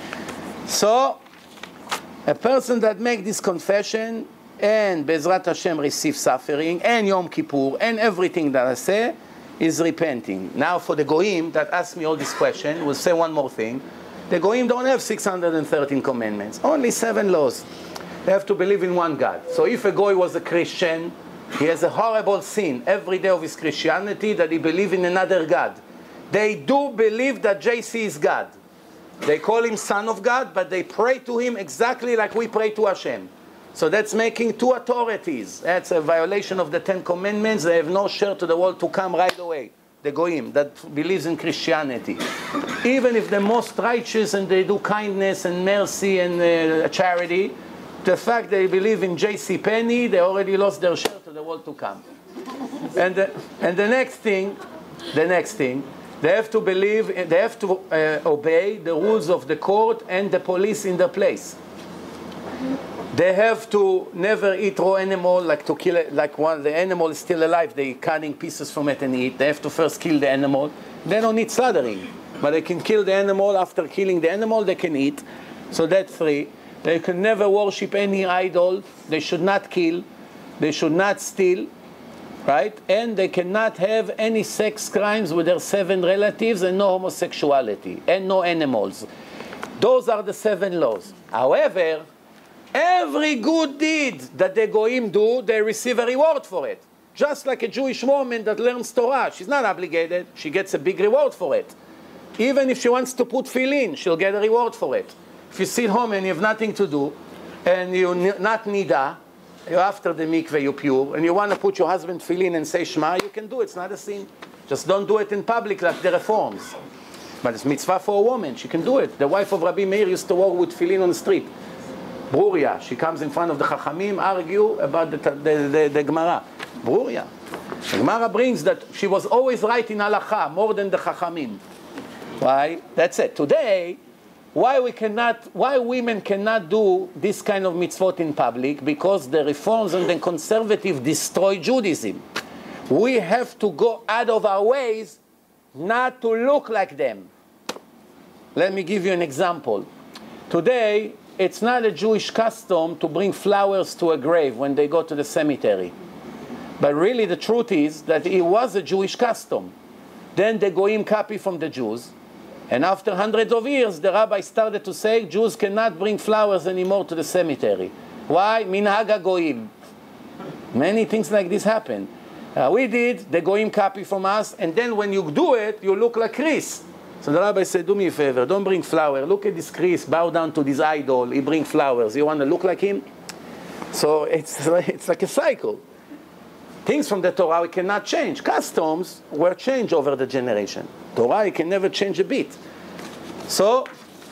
So, a person that makes this confession, and Bezrat Hashem receives suffering, and Yom Kippur, and everything that I say, is repenting. Now for the Goyim that ask me all this question, we'll say one more thing. The Goyim don't have six hundred thirteen commandments, only seven laws. They have to believe in one God. So if a Goy was a Christian, he has a horrible sin every day of his Christianity that he believes in another God. They do believe that J C is God. They call him Son of God, but they pray to him exactly like we pray to Hashem. So that's making two authorities. That's a violation of the Ten Commandments. They have no share to the world to come right away. The Goyim that believes in Christianity. Even if the most righteous and they do kindness and mercy and uh, charity, the fact they believe in J C Penney, they already lost their share to the world to come. And the, and the next thing, the next thing, they have to believe, they have to uh, obey the rules of the court and the police in the place. They have to never eat raw animal, like to kill it, like when the animal is still alive, they cutting pieces from it and eat. They have to first kill the animal. They don't need slaughtering, but they can kill the animal. After killing the animal, they can eat. So that's three. They can never worship any idol. They should not kill. They should not steal, right? And they cannot have any sex crimes with their seven relatives, and no homosexuality, and no animals. Those are the seven laws. However, every good deed that the goyim do, they receive a reward for it. Just like a Jewish woman that learns Torah. She's not obligated. She gets a big reward for it. Even if she wants to put tefillin, she'll get a reward for it. If you sit home and you have nothing to do, and you're not nida, you're after the mikveh, you're pure, and you want to put your husband tefillin and say Shema, you can do it. It's not a sin. Just don't do it in public like the reforms. But it's mitzvah for a woman. She can do it. The wife of Rabbi Meir used to walk with tefillin on the street. Bruria. She comes in front of the Chachamim, argue about the, the, the, the Gemara. Bruria. The Gemara brings that she was always right in halacha, more than the Chachamim. Why? That's it. Today, why we cannot, why women cannot do this kind of mitzvot in public? Because the reforms and the conservative destroy Judaism. We have to go out of our ways not to look like them. Let me give you an example. Today, it's not a Jewish custom to bring flowers to a grave when they go to the cemetery. But really the truth is that it was a Jewish custom. Then the goyim copy from the Jews. And after hundreds of years, the rabbi started to say Jews cannot bring flowers anymore to the cemetery. Why? Minhag goyim. Many things like this happen. Uh, we did, the goyim copy from us, and then when you do it, you look like Chris. So the rabbi said, do me a favor, don't bring flower. Look at this Chris, bow down to this idol, he brings flowers. You want to look like him? So it's, it's like a cycle. Things from the Torah we cannot change. Customs were changed over the generation. Torah you can never change a bit. So,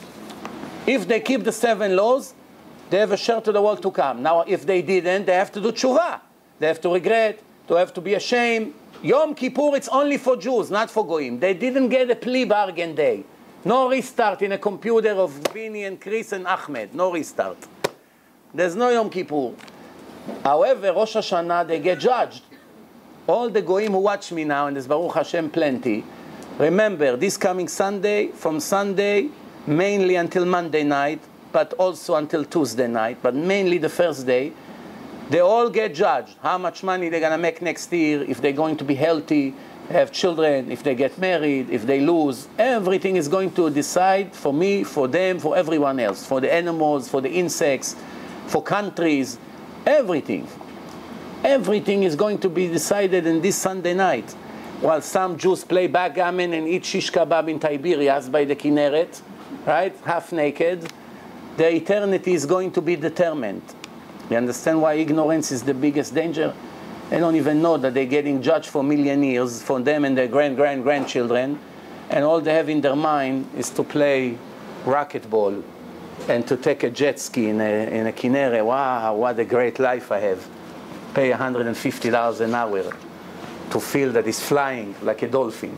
if they keep the seven laws, they have a share to the world to come. Now, if they didn't, they have to do teshuvah. They have to regret, they have to be ashamed. Yom Kippur, it's only for Jews, not for Goyim. They didn't get a plea bargain day. No restart in a computer of Bini and Chris and Ahmed. No restart. There's no Yom Kippur. However, Rosh Hashanah, they get judged. All the Goyim who watch me now, and there's Baruch Hashem plenty, remember, this coming Sunday, from Sunday, mainly until Monday night, but also until Tuesday night, but mainly the first day, they all get judged. How much money they're going to make next year, if they're going to be healthy, have children, if they get married, if they lose. Everything is going to decide for me, for them, for everyone else, for the animals, for the insects, for countries, everything. Everything is going to be decided in this Sunday night. While some Jews play backgammon and eat shish kebab in Tiberias by the Kinneret, right, half naked, the eternity is going to be determined. You understand why ignorance is the biggest danger? They don't even know that they're getting judged for a million years, for them and their grand-grand-grandchildren, and all they have in their mind is to play racquetball and to take a jet ski in a, in a Kinneret. Wow, what a great life I have. Pay one hundred fifty dollars an hour to feel that he's flying like a dolphin.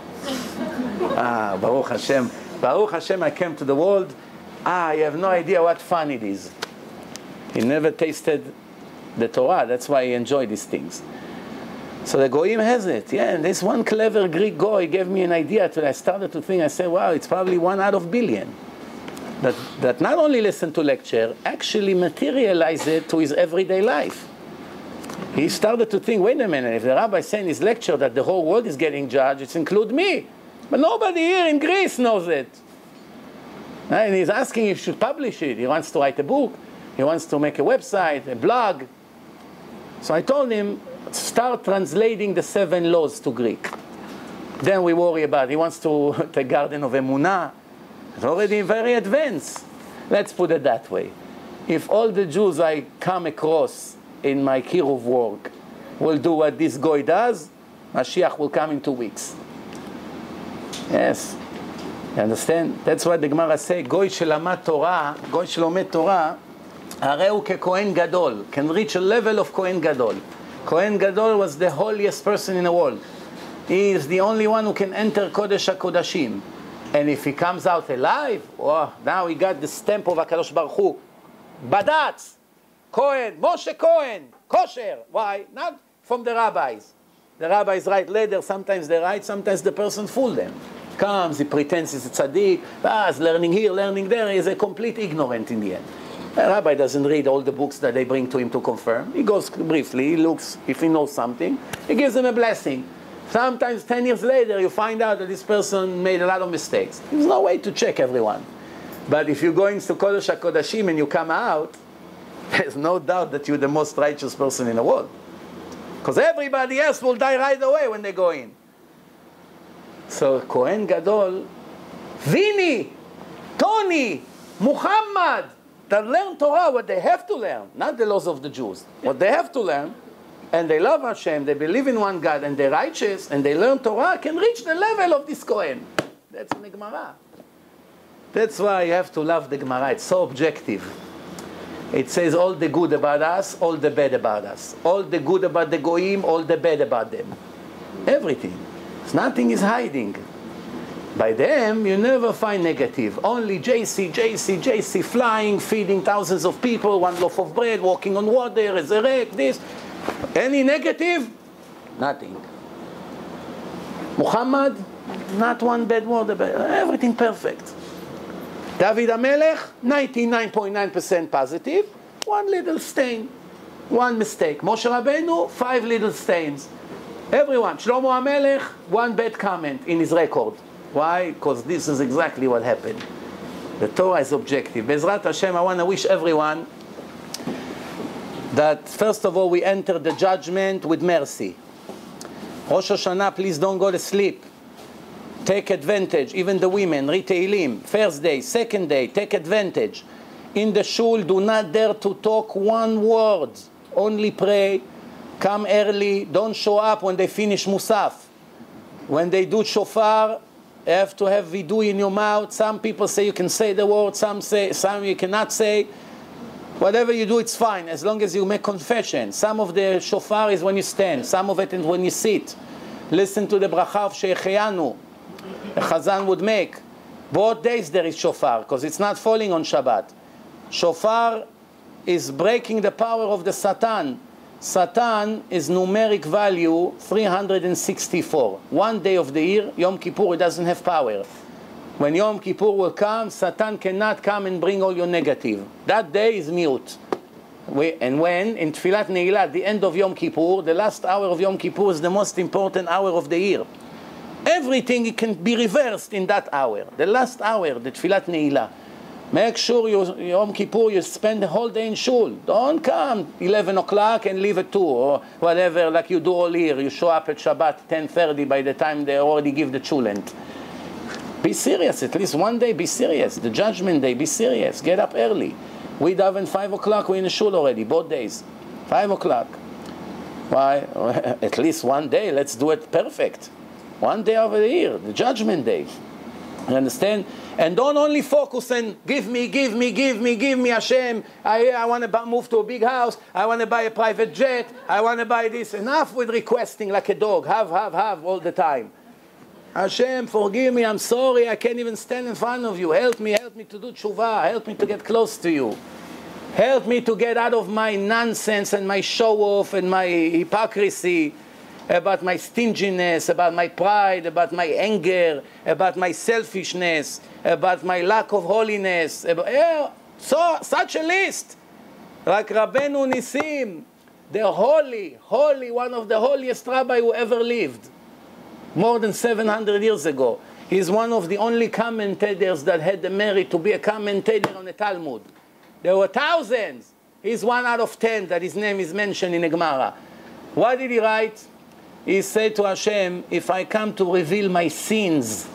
Ah, Baruch Hashem. Baruch Hashem, I came to the world. Ah, you have no idea what fun it is. He never tasted the Torah. That's why he enjoyed these things. So the Goyim has it. Yeah, and this one clever Greek Goy gave me an idea. Till I started to think, I said, wow, it's probably one out of billion. That, that not only listen to lecture, actually materialize it to his everyday life. He started to think, wait a minute, if the rabbi is saying in his lecture that the whole world is getting judged, it includes me. But nobody here in Greece knows it. And he's asking if he should publish it. He wants to write a book. He wants to make a website, a blog. So I told him, start translating the seven laws to Greek. Then we worry about it. He wants to the Garden of Emunah. It's already very advanced. Let's put it that way. If all the Jews I come across in my Kiruv work will do what this guy does, Mashiach will come in two weeks. Yes. You understand? That's what the Gemara say, Goy shelamat Torah, Goy shelomet Torah, הרי הוא ככהן גדול, can reach a level of Kohen Gadol. Kohen Gadol was the holiest person in the world. He is the only one who can enter Kodesh HaKodashim. And if he comes out alive, oh, now he got the stamp of HaKadosh Baruch Hu. Badatz! Cohen, Moshe Cohen, kosher. Why? Not from the rabbis. The rabbis write later, sometimes they write, sometimes the person fool them. Comes, he pretends he's a tzaddik, ah, he's learning here, learning there, he's a complete ignorant in the end. The rabbi doesn't read all the books that they bring to him to confirm. He goes briefly, he looks, if he knows something, he gives them a blessing. Sometimes ten years later, you find out that this person made a lot of mistakes. There's no way to check everyone. But if you go into Kodesh HaKodashim and you come out, there's no doubt that you're the most righteous person in the world. Because everybody else will die right away when they go in. So Kohen Gadol, Vini, Tony, Muhammad, that learn Torah, what they have to learn, not the laws of the Jews, what they have to learn, and they love Hashem, they believe in one God, and they're righteous, and they learn Torah, can reach the level of this Kohen. That's in the Gemara. That's why you have to love the Gemara. It's so objective. It says all the good about us, all the bad about us. All the good about the Goyim, all the bad about them. Everything. Nothing is hiding. By them, you never find negative. Only J C, J C, J C, flying, feeding thousands of people, one loaf of bread, walking on water, resurrect, this. Any negative? Nothing. Muhammad, not one bad word about it. Everything perfect. David HaMelech, ninety-nine point nine percent positive, one little stain, one mistake. Moshe Rabbeinu, five little stains. Everyone, Shlomo HaMelech, one bad comment in his record. Why? Because this is exactly what happened. The Torah is objective. Bezrat Hashem, I want to wish everyone that, first of all, we enter the judgment with mercy. Rosh Hashanah, please don't go to sleep. Take advantage, even the women, read Tehillim, first day, second day, take advantage. In the shul, do not dare to talk one word. Only pray, come early, don't show up when they finish Musaf. When they do shofar, you have to have vidui in your mouth. Some people say you can say the word, some say, some you cannot say. Whatever you do, it's fine, as long as you make confession. Some of the shofar is when you stand, some of it is when you sit. Listen to the bracha of Sheikheyanu. A Chazan would make. Both days there is shofar, because it's not falling on Shabbat. Shofar is breaking the power of the Satan. Satan is numeric value three hundred sixty-four. One day of the year, Yom Kippur, it doesn't have power. When Yom Kippur will come, Satan cannot come and bring all your negative. That day is mute. We, and when, in Tfilat Ne'ilah, at the end of Yom Kippur, the last hour of Yom Kippur is the most important hour of the year. Everything can be reversed in that hour. The last hour, the Tfilat Ne'ilah. Make sure you, Yom Kippur, you spend the whole day in shul. Don't come eleven o'clock and leave at two or whatever, like you do all year. You show up at Shabbat ten thirty by the time they already give the chulent. Be serious, at least one day be serious. The judgment day, be serious. Get up early. We daven five o'clock, we're in the shul already, both days. five o'clock. Why? At least one day, let's do it perfect. One day over the year, the judgment day. You understand? And don't only focus on give me, give me, give me, give me, Hashem. I, I want to move to a big house. I want to buy a private jet. I want to buy this. Enough with requesting like a dog. Have, have, have all the time. Hashem, forgive me. I'm sorry. I can't even stand in front of you. Help me. Help me to do teshuvah. Help me to get close to you. Help me to get out of my nonsense and my show-off and my hypocrisy. About my stinginess, about my pride, about my anger, about my selfishness, about my lack of holiness. About, yeah, so, such a list. Like Rabbeinu Nissim, the holy, holy, one of the holiest rabbi who ever lived. More than seven hundred years ago. He's one of the only commentators that had the merit to be a commentator on the Talmud. There were thousands. He's one out of ten that his name is mentioned in the Gemara. What did he write? He said to Hashem, if I come to reveal my sins,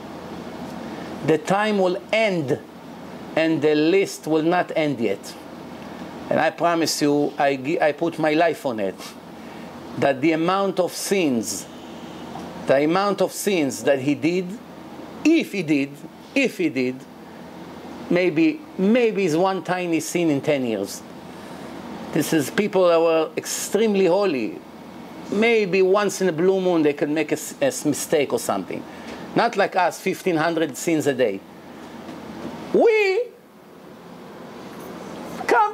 the time will end and the list will not end yet. And I promise you, I, I put my life on it, that the amount of sins, the amount of sins that he did, if he did, if he did, maybe, maybe is one tiny sin in ten years. This is people that were extremely holy. Maybe once in a blue moon they can make a, a mistake or something. Not like us, fifteen hundred sins a day. We come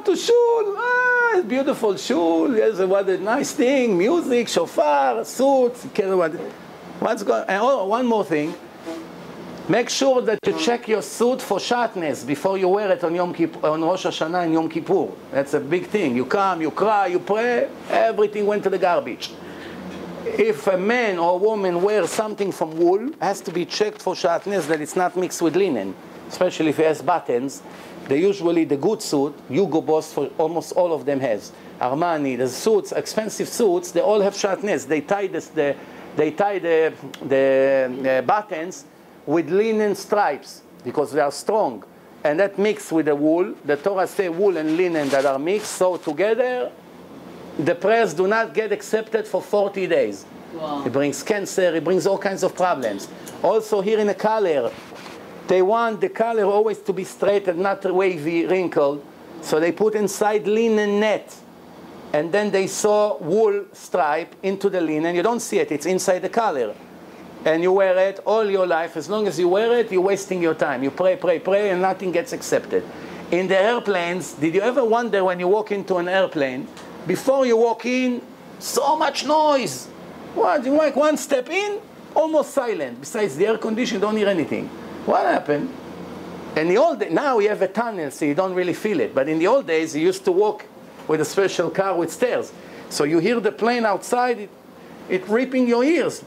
to shul. Ah, it's beautiful shul. Yes, what a nice thing. Music, shofar, suits. What's going? And oh, one more thing. Make sure that you check your suit for shatnez before you wear it on Yom Kippur, on Rosh Hashanah and Yom Kippur. That's a big thing. You come, you cry, you pray, everything went to the garbage. If a man or a woman wears something from wool, it has to be checked for shatnez that it's not mixed with linen, especially if it has buttons. They usually, the good suit, Hugo Boss, for almost all of them has. Armani, the suits, expensive suits, they all have shatnez. They tie this, the, they tie the, the, the buttons with linen stripes because they are strong, and that mixed with the wool. The Torah say wool and linen that are mixed, so together the prayers do not get accepted for forty days. Wow. It brings cancer, it brings all kinds of problems. Also here in the collar, they want the collar always to be straight and not wavy, wrinkled, so they put inside linen net, and then they sew wool stripe into the linen. You don't see it, it's inside the collar. And you wear it all your life. As long as you wear it, you're wasting your time. You pray, pray, pray, and nothing gets accepted. In the airplanes, did you ever wonder when you walk into an airplane, before you walk in, so much noise? What? You like one step in, almost silent. Besides the air condition, you don't hear anything. What happened? In the old days, now we have a tunnel, so you don't really feel it. But in the old days, you used to walk with a special car with stairs. So you hear the plane outside, it, it ripping your ears.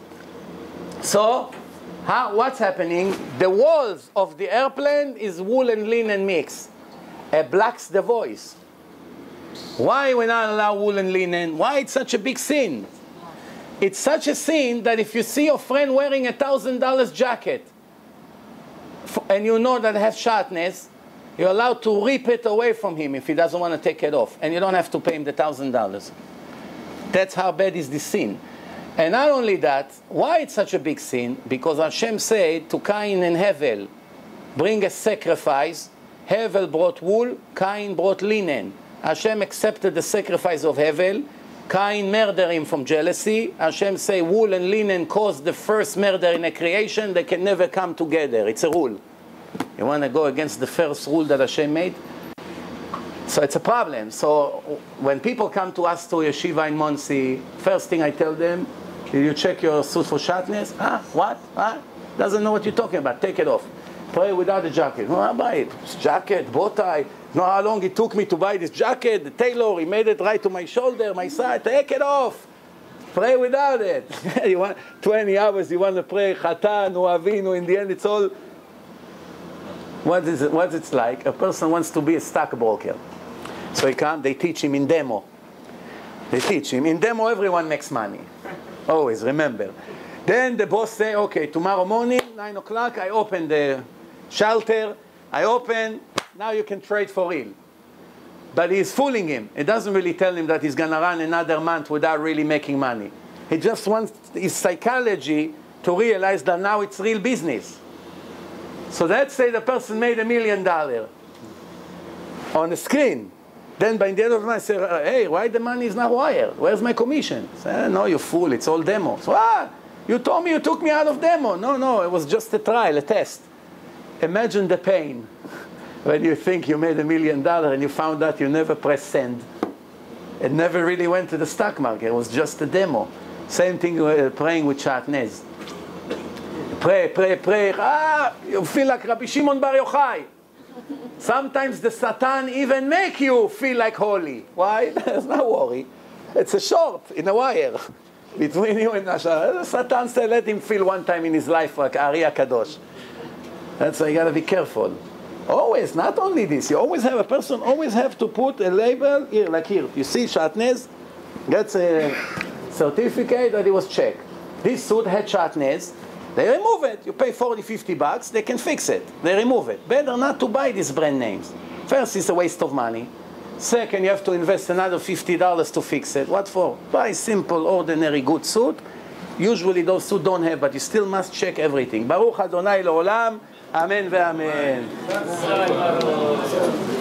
So, how, what's happening? The walls of the airplane is wool and linen mix. It blocks the voice. Why we not allow wool and linen? Why it's such a big sin? It's such a sin that if you see your friend wearing a thousand dollars jacket, and you know that it has shatnez, you're allowed to rip it away from him if he doesn't want to take it off, and you don't have to pay him the thousand dollars. That's how bad is this sin. And not only that, why it's such a big sin? Because Hashem said to Cain and Hevel, bring a sacrifice. Hevel brought wool, Cain brought linen. Hashem accepted the sacrifice of Hevel. Cain murdered him from jealousy. Hashem say wool and linen caused the first murder in a creation. They can never come together. It's a rule. You want to go against the first rule that Hashem made? So it's a problem. So when people come to us to yeshiva in Monsey, first thing I tell them, did you check your suit for shatnez? Ah, what? Ah, doesn't know what you're talking about. Take it off. Pray without the jacket. No, I buy it. It's jacket, bow tie. Know how long it took me to buy this jacket? The tailor, he made it right to my shoulder, my side. Take it off. Pray without it. You want twenty hours, you want to pray Chatan, Uavinu. In the end, it's all. What is it? What's it like? A person wants to be a stockbroker. So he comes, they teach him in demo. They teach him. In demo, everyone makes money. Always, remember. Then the boss say, okay, tomorrow morning, nine o'clock, I open the shelter. I open, now you can trade for real. But he's fooling him. It doesn't really tell him that he's going to run another month without really making money. He just wants his psychology to realize that now it's real business. So let's say the person made a million dollars on the screen. Then by the end of the night, I say, hey, why the money is not wired? Where's my commission? I say, no, you fool, it's all demo. So, ah, you told me you took me out of demo. No, no, it was just a trial, a test. Imagine the pain when you think you made a million dollars and you found out you never pressed send. It never really went to the stock market. It was just a demo. Same thing with praying with shatnez. Pray, pray, pray. Ah, you feel like Rabbi Shimon Bar Yochai. Sometimes the Satan even make you feel like holy. Why? There's no worry. It's a short in a wire between you and Hashem. The Satan said, let him feel one time in his life like Ari HaKadosh. That's why you got to be careful. Always, not only this. You always have a person, always have to put a label here, like here. You see, shatnez gets a certificate that it was checked. This suit had shatnez. They remove it. You pay forty, fifty bucks, they can fix it. They remove it. Better not to buy these brand names. First, it's a waste of money. Second, you have to invest another fifty dollars to fix it. What for? Buy simple, ordinary, good suit. Usually those suits don't have, but you still must check everything. Baruch Adonai Le'olam. Amen ve'amen.